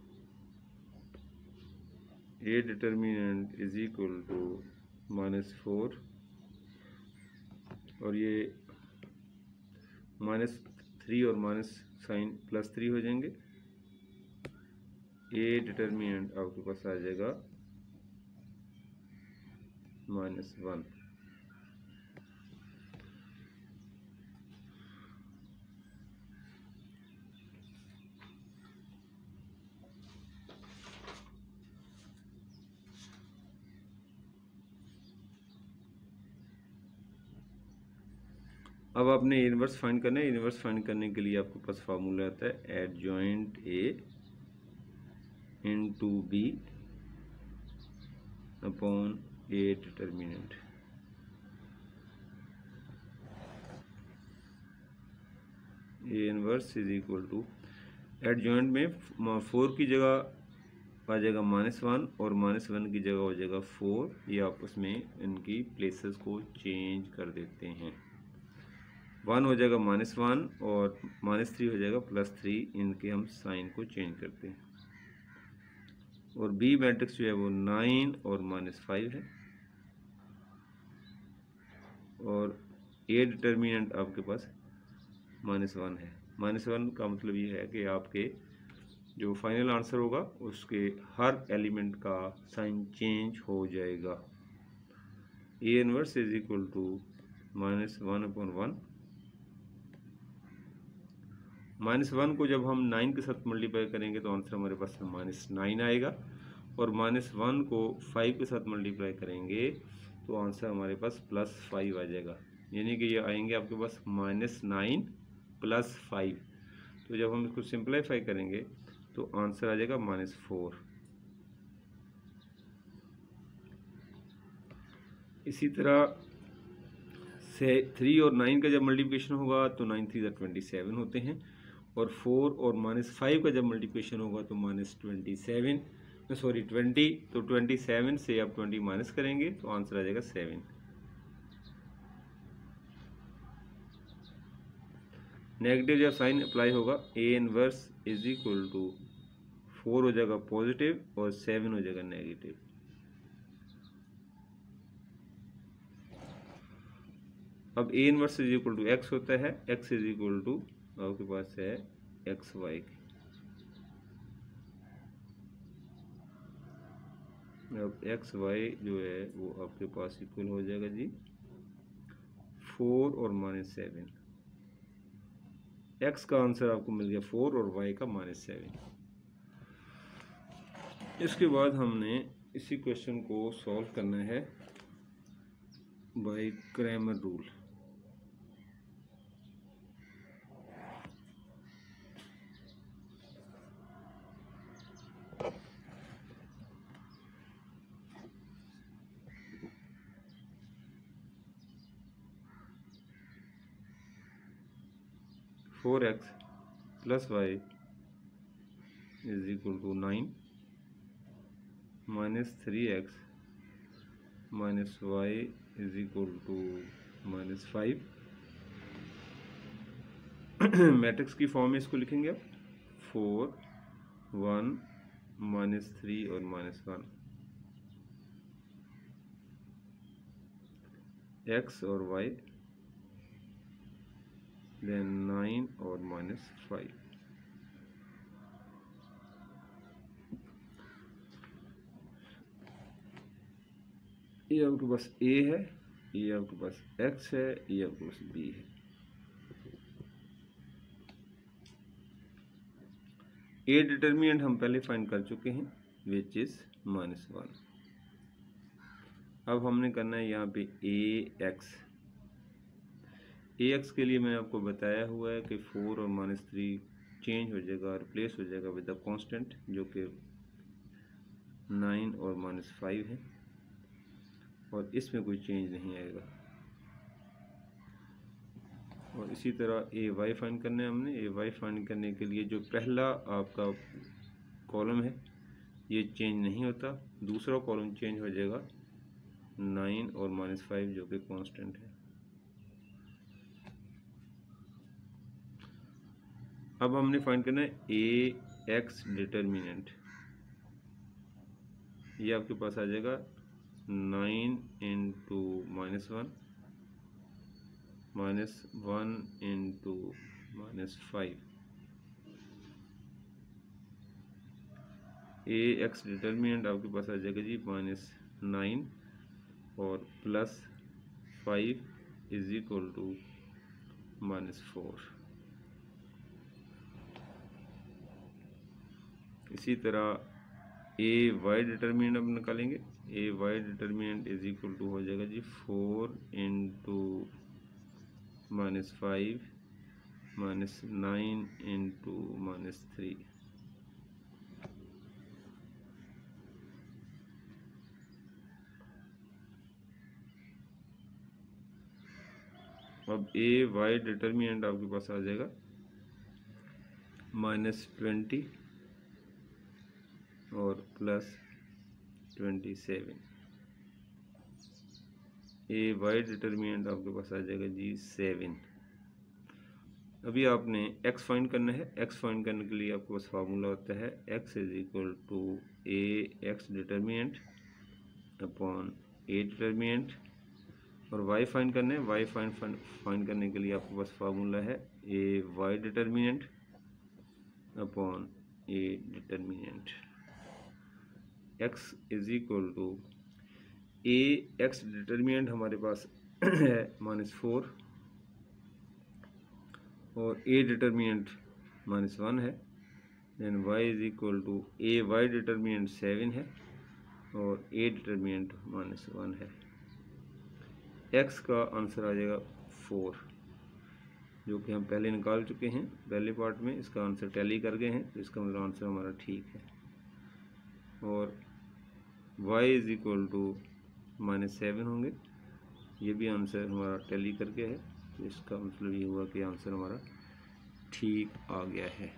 A determinant is equal to minus four और ये माइनस थ्री और माइनस साइन प्लस थ्री हो जाएंगे. ए डिटर्मिनेंट आपके पास आ जाएगा माइनस वन. अब आपने इनवर्स फाइंड करना है. इनवर्स फाइंड करने के लिए आपके पास फार्मूला आता है adjoint A into B upon A determinant. A inverse is equal to adjoint में फोर की जगह आ जाएगा माइनस वन और माइनस वन की जगह हो जाएगा फोर. ये आपस में इनकी प्लेसेस को चेंज कर देते हैं. वन हो जाएगा माइनस वन और माइनस थ्री हो जाएगा प्लस थ्री. इनके हम साइन को चेंज करते हैं. और बी मैट्रिक्स जो है वो नाइन और माइनस फाइव है. और ए डिटर्मिनेंट आपके पास माइनस वन है. माइनस वन का मतलब ये है कि आपके जो फाइनल आंसर होगा उसके हर एलिमेंट का साइन चेंज हो जाएगा. A inverse is equal to minus one upon one. Minus one को जब हम नाइन के साथ मल्टीप्लाई करेंगे तो आंसर हमारे पास माइनस नाइन आएगा. और माइनस वन को फाइव के साथ मल्टीप्लाई करेंगे तो आंसर हमारे पास प्लस फाइव आ जाएगा. यानी कि ये आएंगे आपके पास माइनस नाइन प्लस फाइव. तो जब हम इसको सिंप्लीफाई करेंगे तो आंसर आ जाएगा माइनस फोर. इसी तरह से थ्री और नाइन का जब मल्टीप्लिकेशन होगा तो नाइन थ्री ट्वेंटी सेवन होते हैं. और फोर और माइनस फाइव का जब मल्टीप्लिकेशन होगा तो minus twenty seven sorry twenty. तो ट्वेंटी सेवन से आप ट्वेंटी माइनस करेंगे तो आंसर आ जाएगा सेवन. नेगेटिव जब साइन अप्लाई होगा A inverse is equal to four हो जाएगा पॉजिटिव और सेवन हो जाएगा नेगेटिव। अब A inverse is equal to x होता है, एक्स इज इक्वल टू आपके पास है एक्स वाई। अब एक्स वाई जो है वो आपके पास इक्वल हो जाएगा जी फोर और माइनस सेवन। एक्स का आंसर आपको मिल गया फोर और वाई का माइनस सेवन। इसके बाद हमने इसी क्वेश्चन को सॉल्व करना है by Cramer rule. Four x plus y is equal to nine minus three x minus y is equal to minus five. Matrix की फॉर्म में इसको लिखेंगे अब फोर वन माइनस थ्री और माइनस वन। एक्स और वाई देन नाइन और माइनस फाइव। ये आपके पास ए है, ये आपके पास एक्स है, ये आपके पास बी है। ए डिटर्मिनेंट हम पहले फाइंड कर चुके हैं विच इज माइनस वन। अब हमने करना है यहाँ पे ए एक्स। ए एक्स के लिए मैंने आपको बताया हुआ है कि फोर और माइनस थ्री चेंज हो जाएगा, रिप्लेस हो जाएगा विद द कांस्टेंट जो कि नाइन और माइनस फाइव है, और इसमें कोई चेंज नहीं आएगा। और इसी तरह ए वाई फाइंड करने है हमने। ए वाई फाइंड करने के लिए जो पहला आपका कॉलम है ये चेंज नहीं होता, दूसरा कॉलम चेंज हो जाएगा नाइन और माइनस फाइव जो कि कांस्टेंट है। अब हमने फाइंड करना है ए एक्स डिटर्मिनेंट। ये आपके पास आ जाएगा nine into minus one minus one into minus five. A x determinant आपके पास आ जाएगा जी माइनस नाइन और plus five is equal to minus four. इसी तरह ए वाई डिटर्मिनेंट अब निकालेंगे। A y determinant is equal to हो जाएगा जी four into minus five minus nine into minus three. अब ए वाई डिटर्मिनेंट आपके पास आ जाएगा माइनस ट्वेंटी और प्लस ट्वेंटी सेवन। ए वाई डिटर्मिनेंट आपके पास आ जाएगा जी सेवन। अभी आपने x फाइंड करना है। x फाइंड करने के लिए आपके पास फार्मूला होता है x is equal to A x determinant upon A determinant, और y फाइंड करना है। y फाइंड फाइंड करने के लिए आपके पास फार्मूला है A y determinant upon A determinant. x is equal to A x determinant हमारे पास है माइनस फोर और ए डिटर्मिनेंट माइनस वन है। Then y is equal to A y determinant seven है और ए डिटर्मिनेंट माइनस वन है। x का आंसर आ जाएगा फोर, जो कि हम पहले निकाल चुके हैं पहले पार्ट में। इसका आंसर टैली कर गए हैं, तो इसका मतलब आंसर हमारा ठीक है। और y is equal to minus seven होंगे, ये भी आंसर हमारा टैली करके है, तो इसका मतलब ये हुआ कि आंसर हमारा ठीक आ गया है।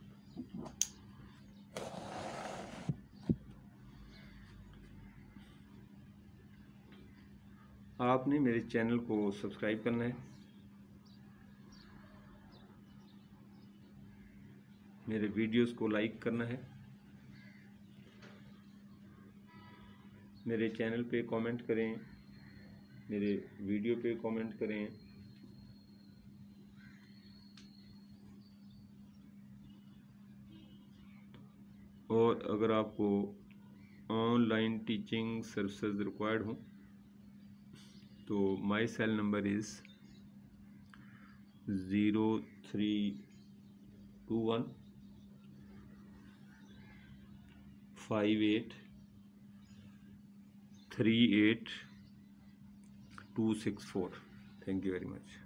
आपने मेरे चैनल को सब्सक्राइब करना है, मेरे वीडियोस को लाइक करना है मेरे चैनल पे कमेंट करें, मेरे वीडियो पे कमेंट करें। और अगर आपको ऑनलाइन टीचिंग सर्विसेज रिक्वायर्ड हो तो my cell number is zero three two one five eight three eight two six four. Thank you very much.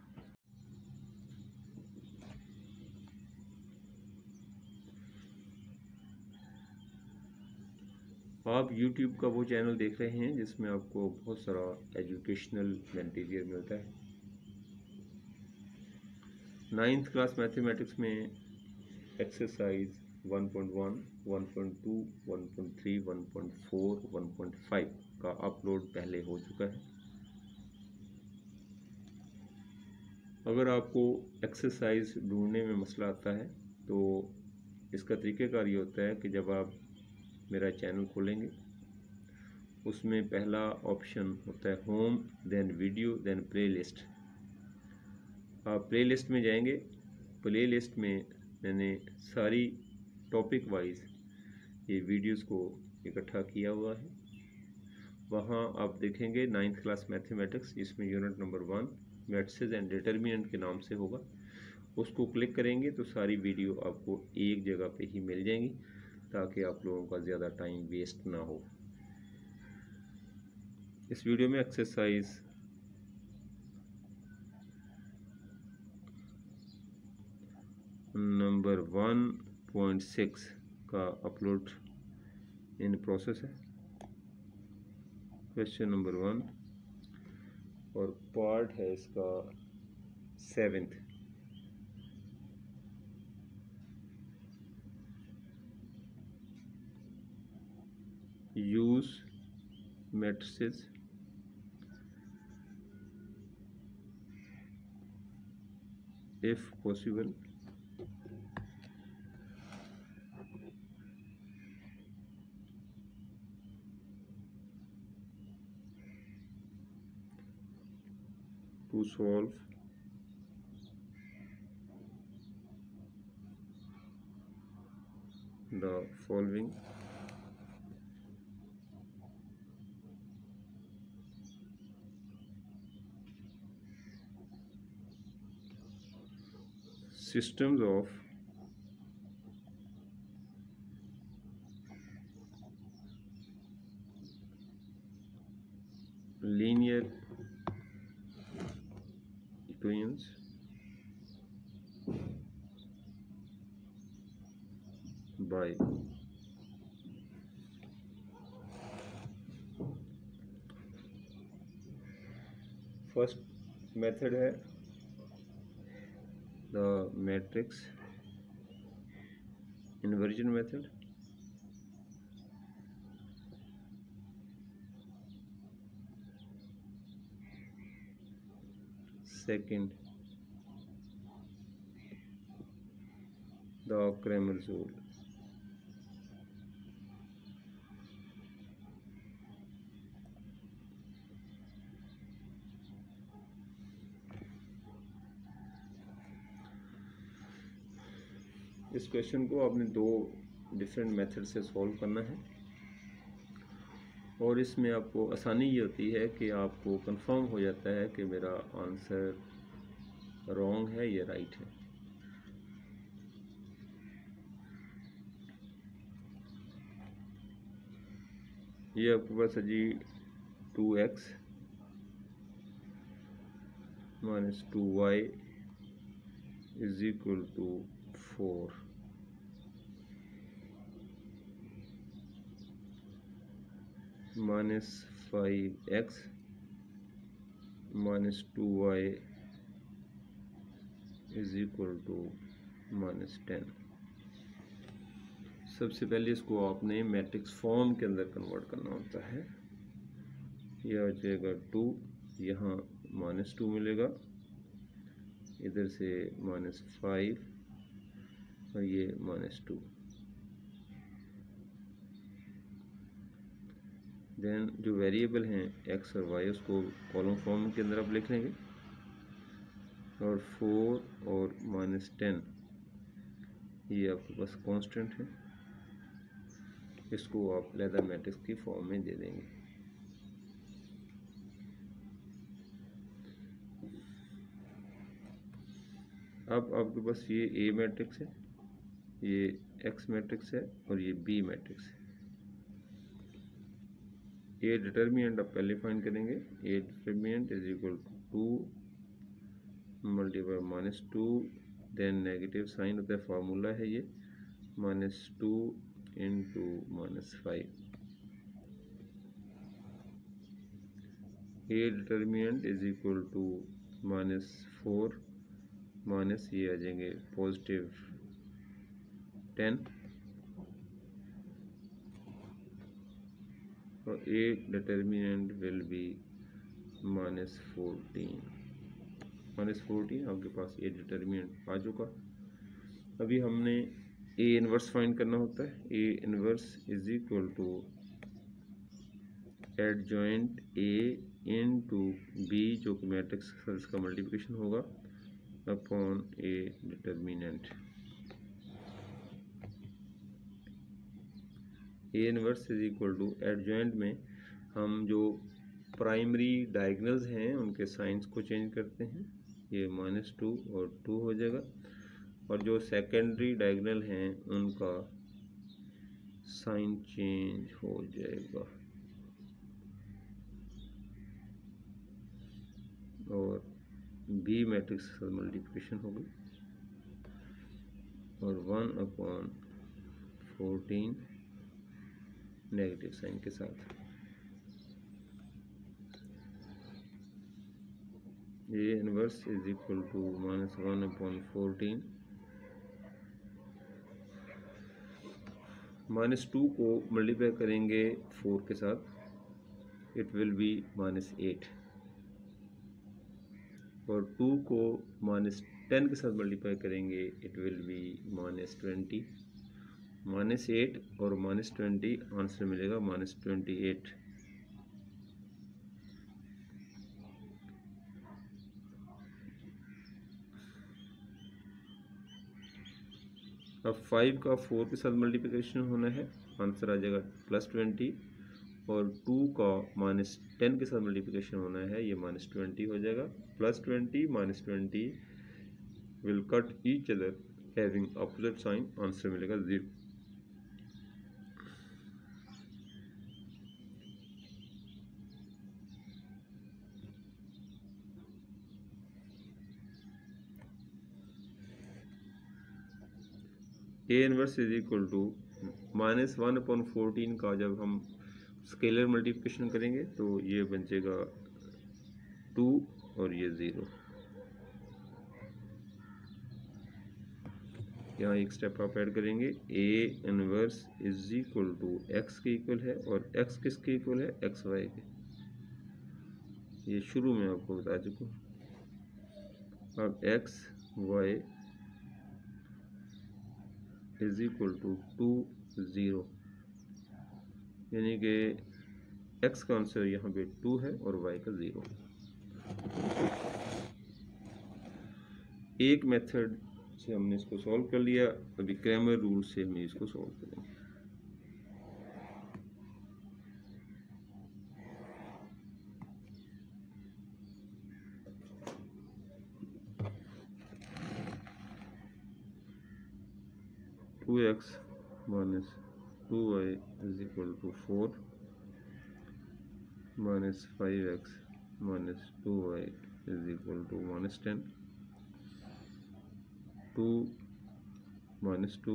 आप YouTube का वो चैनल देख रहे हैं जिसमें आपको बहुत सारा एजुकेशनल मटेरियल मिलता है। नाइन्थ क्लास मैथमेटिक्स में exercise one point one, one point two, one point three, one point four, one point five का अपलोड पहले हो चुका है। अगर आपको एक्सरसाइज ढूंढने में मसला आता है तो इसका तरीक़ेकार ये होता है कि जब आप मेरा चैनल खोलेंगे उसमें पहला ऑप्शन होता है home, then video, then playlist. आप प्लेलिस्ट में जाएंगे। प्लेलिस्ट में मैंने सारी टॉपिक वाइज ये वीडियोस को इकट्ठा किया हुआ है। वहाँ आप देखेंगे नाइन्थ क्लास मैथमेटिक्स, इसमें unit number one matrices and determinant के नाम से होगा। उसको क्लिक करेंगे तो सारी वीडियो आपको एक जगह पे ही मिल जाएंगी ताकि आप लोगों का ज़्यादा टाइम वेस्ट ना हो। इस वीडियो में exercise number one point six का अपलोड इन प्रोसेस है। क्वेश्चन नंबर वन और पार्ट है इसका seventh. Use matrices if possible to solve the following systems of linear equations by first method है the matrix inversion method। second the Cramer's rule। इस क्वेश्चन को आपने दो डिफरेंट मेथड से सॉल्व करना है और इसमें आपको आसानी ये होती है कि आपको कंफर्म हो जाता है कि मेरा आंसर रॉन्ग है या राइट है। ये आपके पास है जी two x minus two y is equal to four. Minus five x minus two y is equal to minus ten. सबसे पहले इसको आपने मैट्रिक्स फॉर्म के अंदर कन्वर्ट करना होता है। यह हो जाएगा टू, यहाँ माइनस टू मिलेगा, इधर से माइनस फाइव और ये माइनस टू। देन जो वेरिएबल हैं एक्स और वाई उसको कॉलम फॉर्म के अंदर आप लिख लेंगे, और फोर और माइनस टेन ये आपके पास कांस्टेंट है, इसको आप लेदर मैट्रिक्स की फॉर्म में दे देंगे। अब आपके पास ये ए मैट्रिक्स है, ये एक्स मैट्रिक्स है और ये बी मैट्रिक्स है। ए डिटर्मिनेंट आप पहले फाइंड करेंगे। A determinant is equal to two multiply minus two, then negative sign होता है, फार्मूला है ये minus two into minus five. A determinant is equal to minus four minus ये आ जाएंगे पॉजिटिव टेन, और A determinant will be minus fourteen. Minus fourteen आपके पास ए डिटर्मिनेंट आ चुका। अभी हमने ए इनवर्स फाइंड करना होता है। A inverse is equal to adjoint A into B, जो कि मैट्रिक्स का मल्टीप्लिकेशन होगा, upon A determinant. A inverse is equal to adjoint में हम जो प्राइमरी डायगोनल्स हैं उनके साइंस को चेंज करते हैं, ये माइनस टू और टू हो जाएगा, और जो सेकेंडरी डायगोनल हैं उनका साइन चेंज हो जाएगा, और बी मैट्रिक्स के साथ मल्टीप्लिकेशन होगी, और one upon fourteen negative sign के साथ। ये inverse is equal to minus one upon fourteen, minus two को मल्टीप्लाई करेंगे फोर के साथ, it will be minus eight, और टू को माइनस टेन के साथ मल्टीप्लाई करेंगे, it will be minus twenty. Minus eight और माइनस ट्वेंटी, आंसर मिलेगा माइनस ट्वेंटी एट। अब फाइव का फोर के साथ मल्टीप्लिकेशन होना है, आंसर आ जाएगा प्लस ट्वेंटी, और टू का माइनस टेन के साथ मल्टीप्लिकेशन होना है, ये माइनस ट्वेंटी हो जाएगा। Plus twenty minus twenty will cut each other having opposite sign, answer मिलेगा zero. A inverse is equal to minus one upon fourteen का जब हम स्केलर मल्टीप्लिकेशन करेंगे तो ये बन जाएगा टू और ये ज़ीरो। यहाँ एक स्टेप आप ऐड करेंगे, A inverse is equal to x के इक्वल है, और एक्स किसके इक्वल है, एक्स वाई के, ये शुरू में आपको बता चुका हूँ। अब x y is equal to two zero, यानी कि एक्स का आंसर यहाँ पे टू है और वाई का ज़ीरो। एक मेथड से हमने इसको सॉल्व कर लिया, अभी क्रैमर रूल से हम इसको सॉल्व करेंगे। Two x minus two y is equal to four, minus five x minus two y is equal to minus ten, two minus two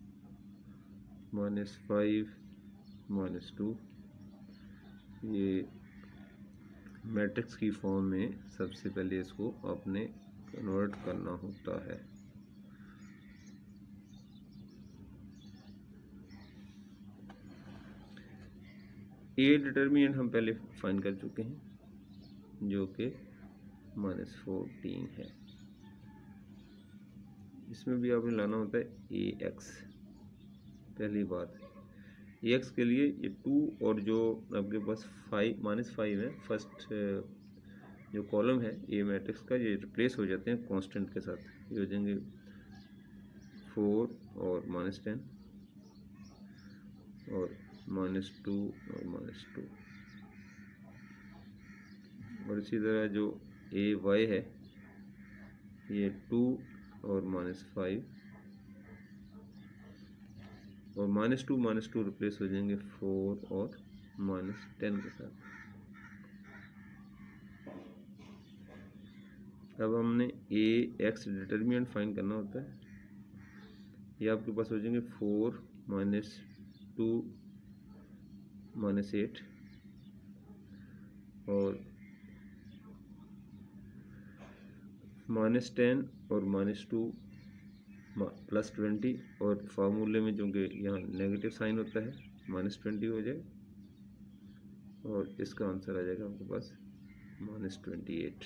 minus five minus two, ये मैट्रिक्स की फॉर्म में सबसे पहले इसको आपने कन्वर्ट करना होता है। ए डिटर्मिनेंट हम पहले फाइंड कर चुके हैं जो कि माइनस फोर्टीन है, इसमें भी आपने लाना होता है ए एक्स। पहली बात ए एक्स के लिए ये टू और जो आपके पास फाइव माइनस फाइव है, फर्स्ट जो कॉलम है ए मैट्रिक्स का, ये रिप्लेस हो जाते हैं कांस्टेंट के साथ। ये हो जाएंगे फोर और माइनस टेन और माइनस टू और माइनस टू। और इसी तरह जो ए वाई है ये टू और माइनस फाइव और minus two minus two replace हो जाएंगे फोर और माइनस टेन के साथ। अब हमने ए एक्स डिटर्मिनेंट फाइंड करना होता है। ये आपके पास हो जाएंगे four minus two minus eight और माइनस टेन और माइनस टू प्लस ट्वेंटी, और फार्मूले में जो कि यहाँ नेगेटिव साइन होता है माइनस ट्वेंटी हो जाए, और इसका आंसर आ जाएगा आपके पास माइनस ट्वेंटी एट।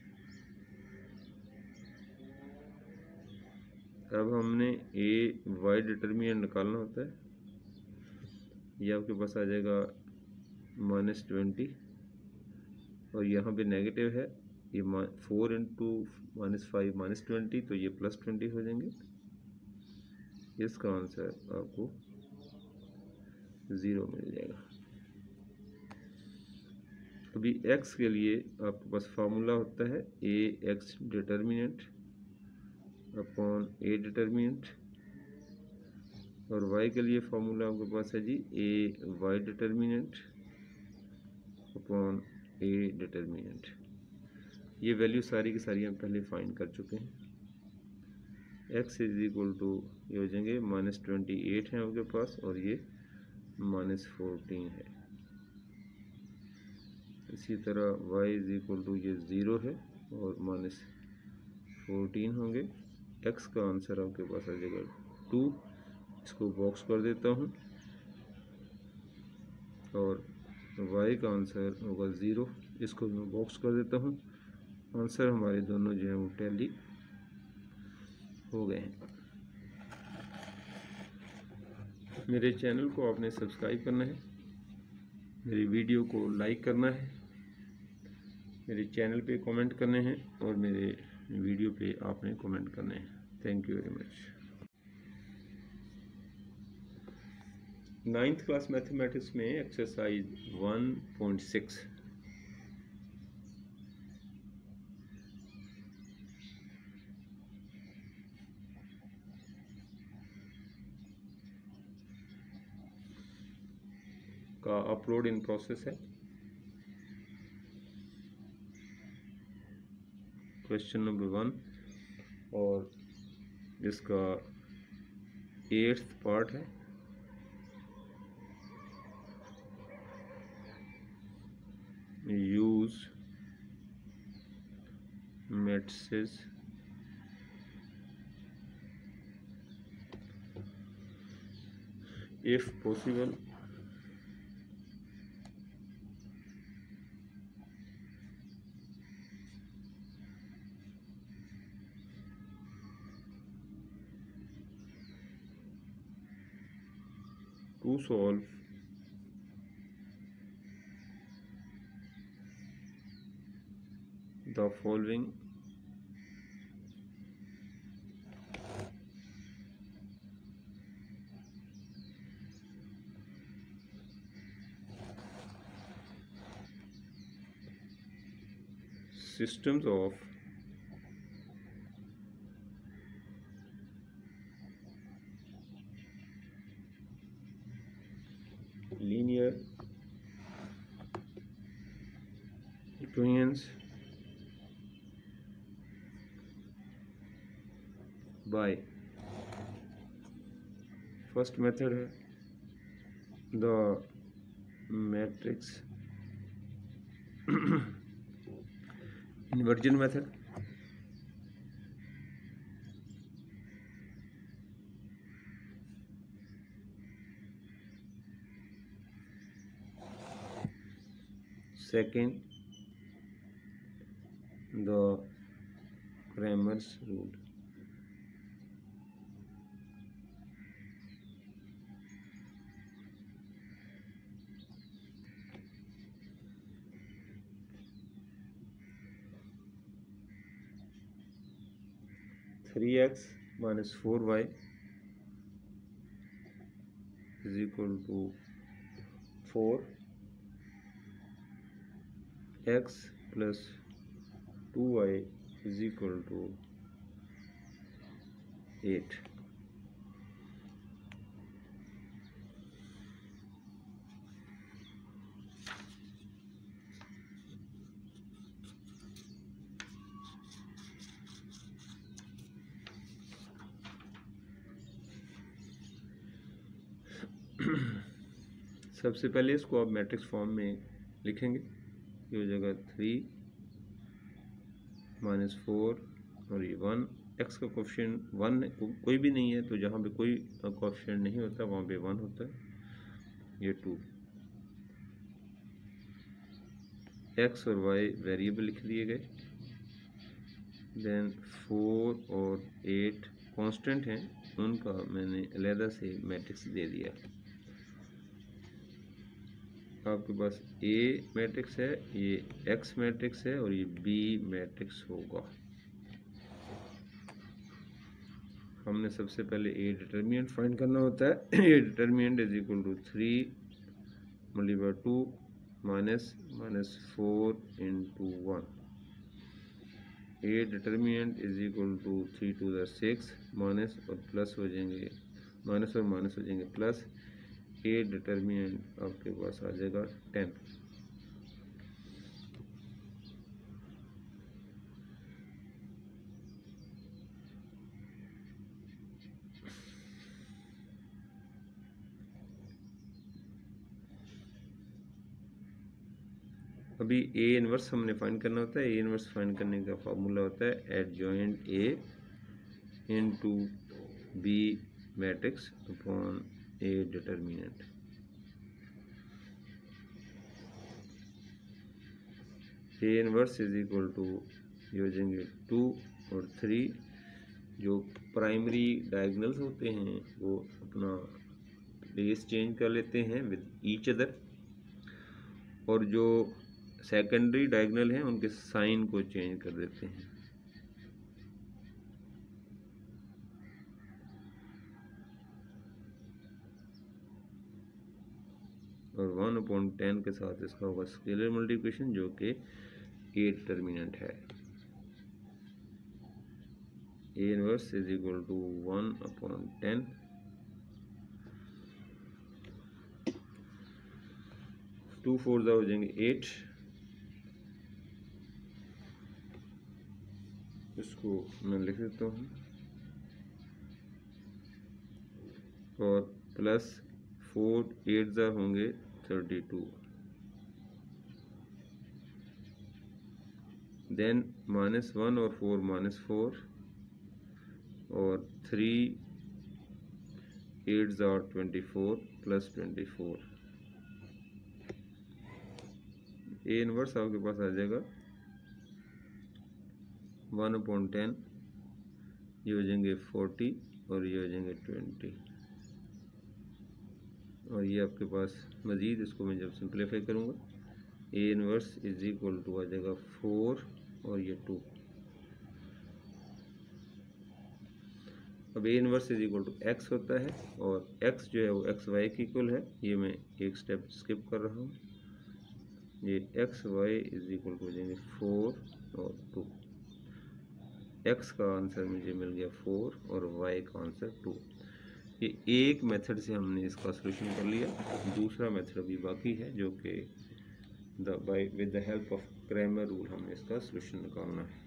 अब हमने ए वाई डिटर्मिनेंट निकालना होता है। ये आपके पास आ जाएगा माइनस ट्वेंटी और यहाँ पे नेगेटिव है, ये four into minus five minus twenty, तो ये प्लस ट्वेंटी हो जाएंगे। इसका आंसर आपको ज़ीरो मिल जाएगा। अभी x के लिए आपके पास फार्मूला होता है A x determinant upon A determinant, और y के लिए फार्मूला आपके पास है जी A y determinant upon A determinant. ये वैल्यू सारी की सारी हम पहले फाइंड कर चुके हैं। x इज इक्वल टू ये हो जाएंगे माइनस ट्वेंटी एट है आपके पास और ये माइनस फोर्टीन है। इसी तरह y इज इक्वल टू ये ज़ीरो है और माइनस फोर्टीन होंगे। x का आंसर आपके पास आ जाएगा टू, इसको बॉक्स कर देता हूँ, और y का आंसर होगा ज़ीरो, इसको मैं बॉक्स कर देता हूँ। आंसर हमारे दोनों जो हैं वो टैली हो गए हैं। मेरे चैनल को आपने सब्सक्राइब करना है, मेरी वीडियो को लाइक करना है, मेरे चैनल पे कमेंट करने हैं और मेरे वीडियो पे आपने कमेंट करने हैं। Thank you very much. Ninth class mathematics में एक्सरसाइज वन पॉइंट सिक्स का अपलोड इन प्रोसेस है। क्वेश्चन नंबर वन और इसका एट्थ पार्ट है। Use matrices if possible to solve the following systems of linear equations by first method है the matrix inversion method, second the Cramer's rule, three x minus four y is equal to four x plus two y is equal to eight. सबसे पहले इसको आप मैट्रिक्स फॉर्म में लिखेंगे। ये हो जाएगा थ्री माइनस फोर और ये वन। एक्स का कोफिशिएंट वन को, कोई भी नहीं है, तो जहाँ पे कोई कोफिशिएंट नहीं होता वहाँ पे वन होता है। ये टू। एक्स और वाई वेरिएबल लिख दिए गए। देन फोर और एट कांस्टेंट हैं, उनका मैंने अलहदा से मैट्रिक्स दे दिया। आपके पास ए मैट्रिक्स है, ये एक्स मैट्रिक्स है और ये बी मैट्रिक्स होगा। हमने सबसे पहले ए डिटर्मिनेंट फाइंड करना होता है। A determinant is equal to three multiply two minus minus four into one. A determinant is equal to three two the six minus और प्लस हो जाएंगे, माइनस और माइनस हो जाएंगे प्लस। ए डिटर्मिनेंट आपके पास आ जाएगा टेन। अभी ए इनवर्स हमने फाइंड करना होता है। ए इनवर्स फाइंड करने का फार्मूला होता है adjoint A into B matrix upon A determinant. A inverse is equal to using two और थ्री। जो प्राइमरी डायगोनल्स होते हैं वो अपना प्लेस चेंज कर लेते हैं विद ईच अदर, और जो सेकेंडरी डायगोनल हैं उनके साइन को चेंज कर देते हैं। और वन अपॉन टेन के साथ इसका होगा स्केलर मल्टीप्लिकेशन, जो कि ए डिटर्मिनेंट है। A inverse is equal to one upon ten. Two four हो जाएंगे एट। इसको मैं लिख देता हूँ, और प्लस फोर एट ज़ा होंगे thirty two. Then minus one और फोर माइनस फोर, और थ्री एट ज़ा twenty four plus twenty four. A inverse आपके पास आ जाएगा वन अपॉन टेन। ये हो जाएंगे फोर्टी और ये हो जाएंगे ट्वेंटी। और ये आपके पास मज़ीद, इसको मैं जब सिंप्लीफाई करूँगा, A inverse is equal to आ जाएगा फोर और ये टू। अब A inverse is equal to x होता है, और एक्स जो है वो एक्स वाई की इक्वल है। ये मैं एक स्टेप स्किप कर रहा हूँ। ये x y is equal to हो जाएंगे फोर और टू। एक्स का आंसर मुझे मिल गया फोर और वाई का आंसर टू। ये एक मेथड से हमने इसका सॉल्यूशन कर लिया। दूसरा मेथड अभी बाकी है, जो कि the by with the help of Cramer rule हमें इसका सॉल्यूशन निकालना है।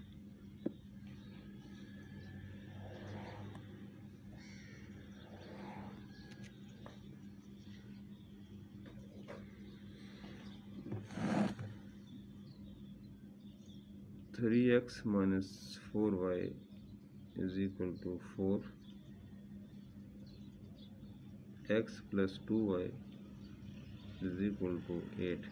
Three x minus four y is equal to four. X plus two y is equal to eight.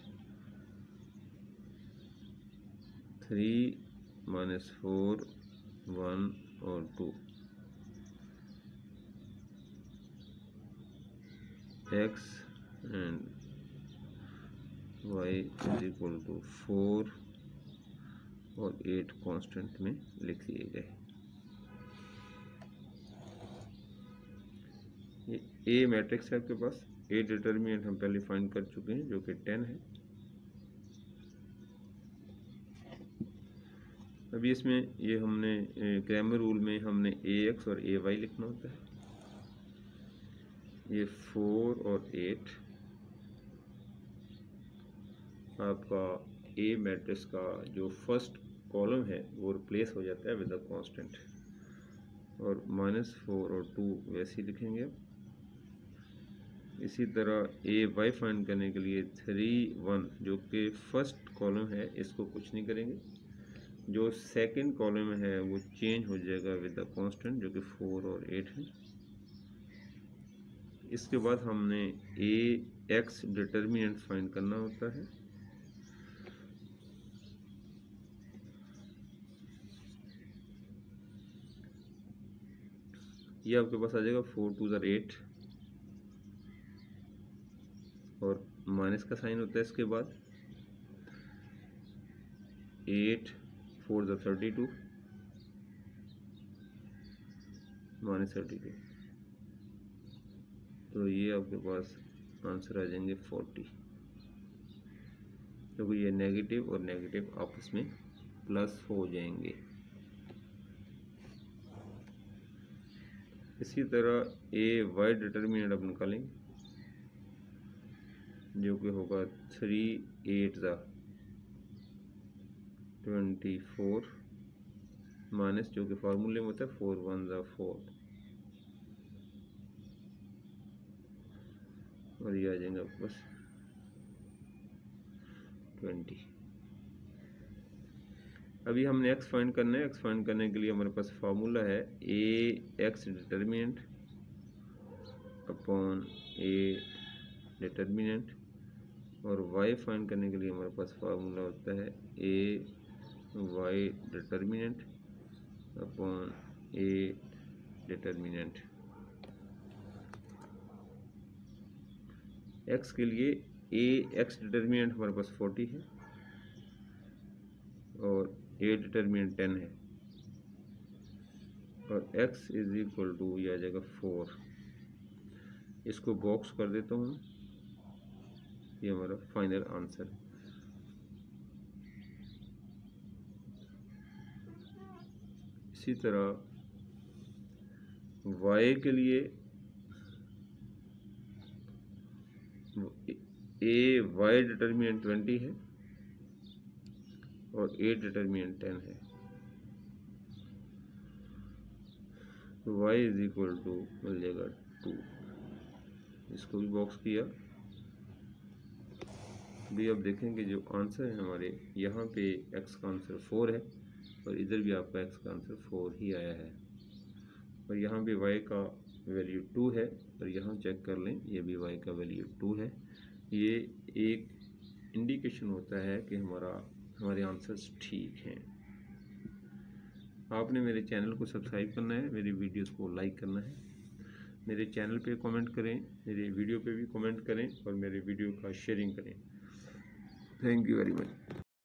Three minus four one और two. X and y is equal to four और एट कांस्टेंट में लिख दिए गए। ये ए मैट्रिक्स है आपके पास। ए डिटर्मिनेंट हम पहले फाइंड कर चुके हैं जो कि टेन है। अभी इसमें ये हमने क्रैमर रूल में हमने ए एक्स और ए वाई लिखना होता है। ये फोर और एट आपका ए मैट्रिक्स का जो फर्स्ट कॉलम है वो रिप्लेस हो जाता है विद अ कांस्टेंट, और माइनस फोर और टू वैसे ही लिखेंगे। इसी तरह ए वाई फाइंड करने के लिए थ्री वन जो कि फर्स्ट कॉलम है इसको कुछ नहीं करेंगे, जो सेकंड कॉलम है वो चेंज हो जाएगा विद द कांस्टेंट जो कि फोर और एट है। इसके बाद हमने ए एक्स डिटर्मिनेंट फाइंड करना होता है। ये आपके पास आ जाएगा फोर टू ज़र एट और माइनस का साइन होता है। इसके बाद एट फोर ज़र thirty two minus thirty two, तो ये आपके पास आंसर आ जाएंगे फोर्टी, क्योंकि तो ये नेगेटिव और नेगेटिव आपस में प्लस हो जाएंगे। इसी तरह ए वाई डिटर्मिनेंट आप निकालेंगे जो कि होगा थ्री एट ज़ा ट्वेंटी फोर माइनस जो कि फार्मूले में होता है फोर वन ज़ा फोर, और ये आ जाएंगे आपके पास ट्वेंटी। अभी हमने x फाइंड करना है। x फाइंड करने के लिए हमारे पास फार्मूला है A x determinant upon A determinant, और y फाइंड करने के लिए हमारे पास फार्मूला होता है A y determinant upon A determinant. x के लिए ए एक्स डिटर्मिनेंट हमारे पास फोर्टी है और ए डिटर्मिनेंट टेन है, और x इज इक्वल टू ये आ जाएगा फोर। इसको बॉक्स कर देता हूँ, ये हमारा फाइनल आंसर है। इसी तरह y के लिए ए वाई डिटर्मिनेंट ट्वेंटी है और ए डिटर्मिनेंट टेन है, तो y इज इक्वल टू मिल जाएगा टू। इसको भी बॉक्स किया। भी अब देखेंगे जो आंसर है हमारे यहाँ पे x का आंसर फोर है और इधर भी आपका x का आंसर फोर ही आया है, और यहाँ पे y का वैल्यू टू है, और यहाँ चेक कर लें ये भी y का वैल्यू टू है। ये एक इंडिकेशन होता है कि हमारा हमारे आंसर्स ठीक हैं। आपने मेरे चैनल को सब्सक्राइब करना है, मेरी वीडियोस को लाइक करना है, मेरे चैनल पे कमेंट करें, मेरे वीडियो पे भी कमेंट करें और मेरे वीडियो का शेयरिंग करें। Thank you very much.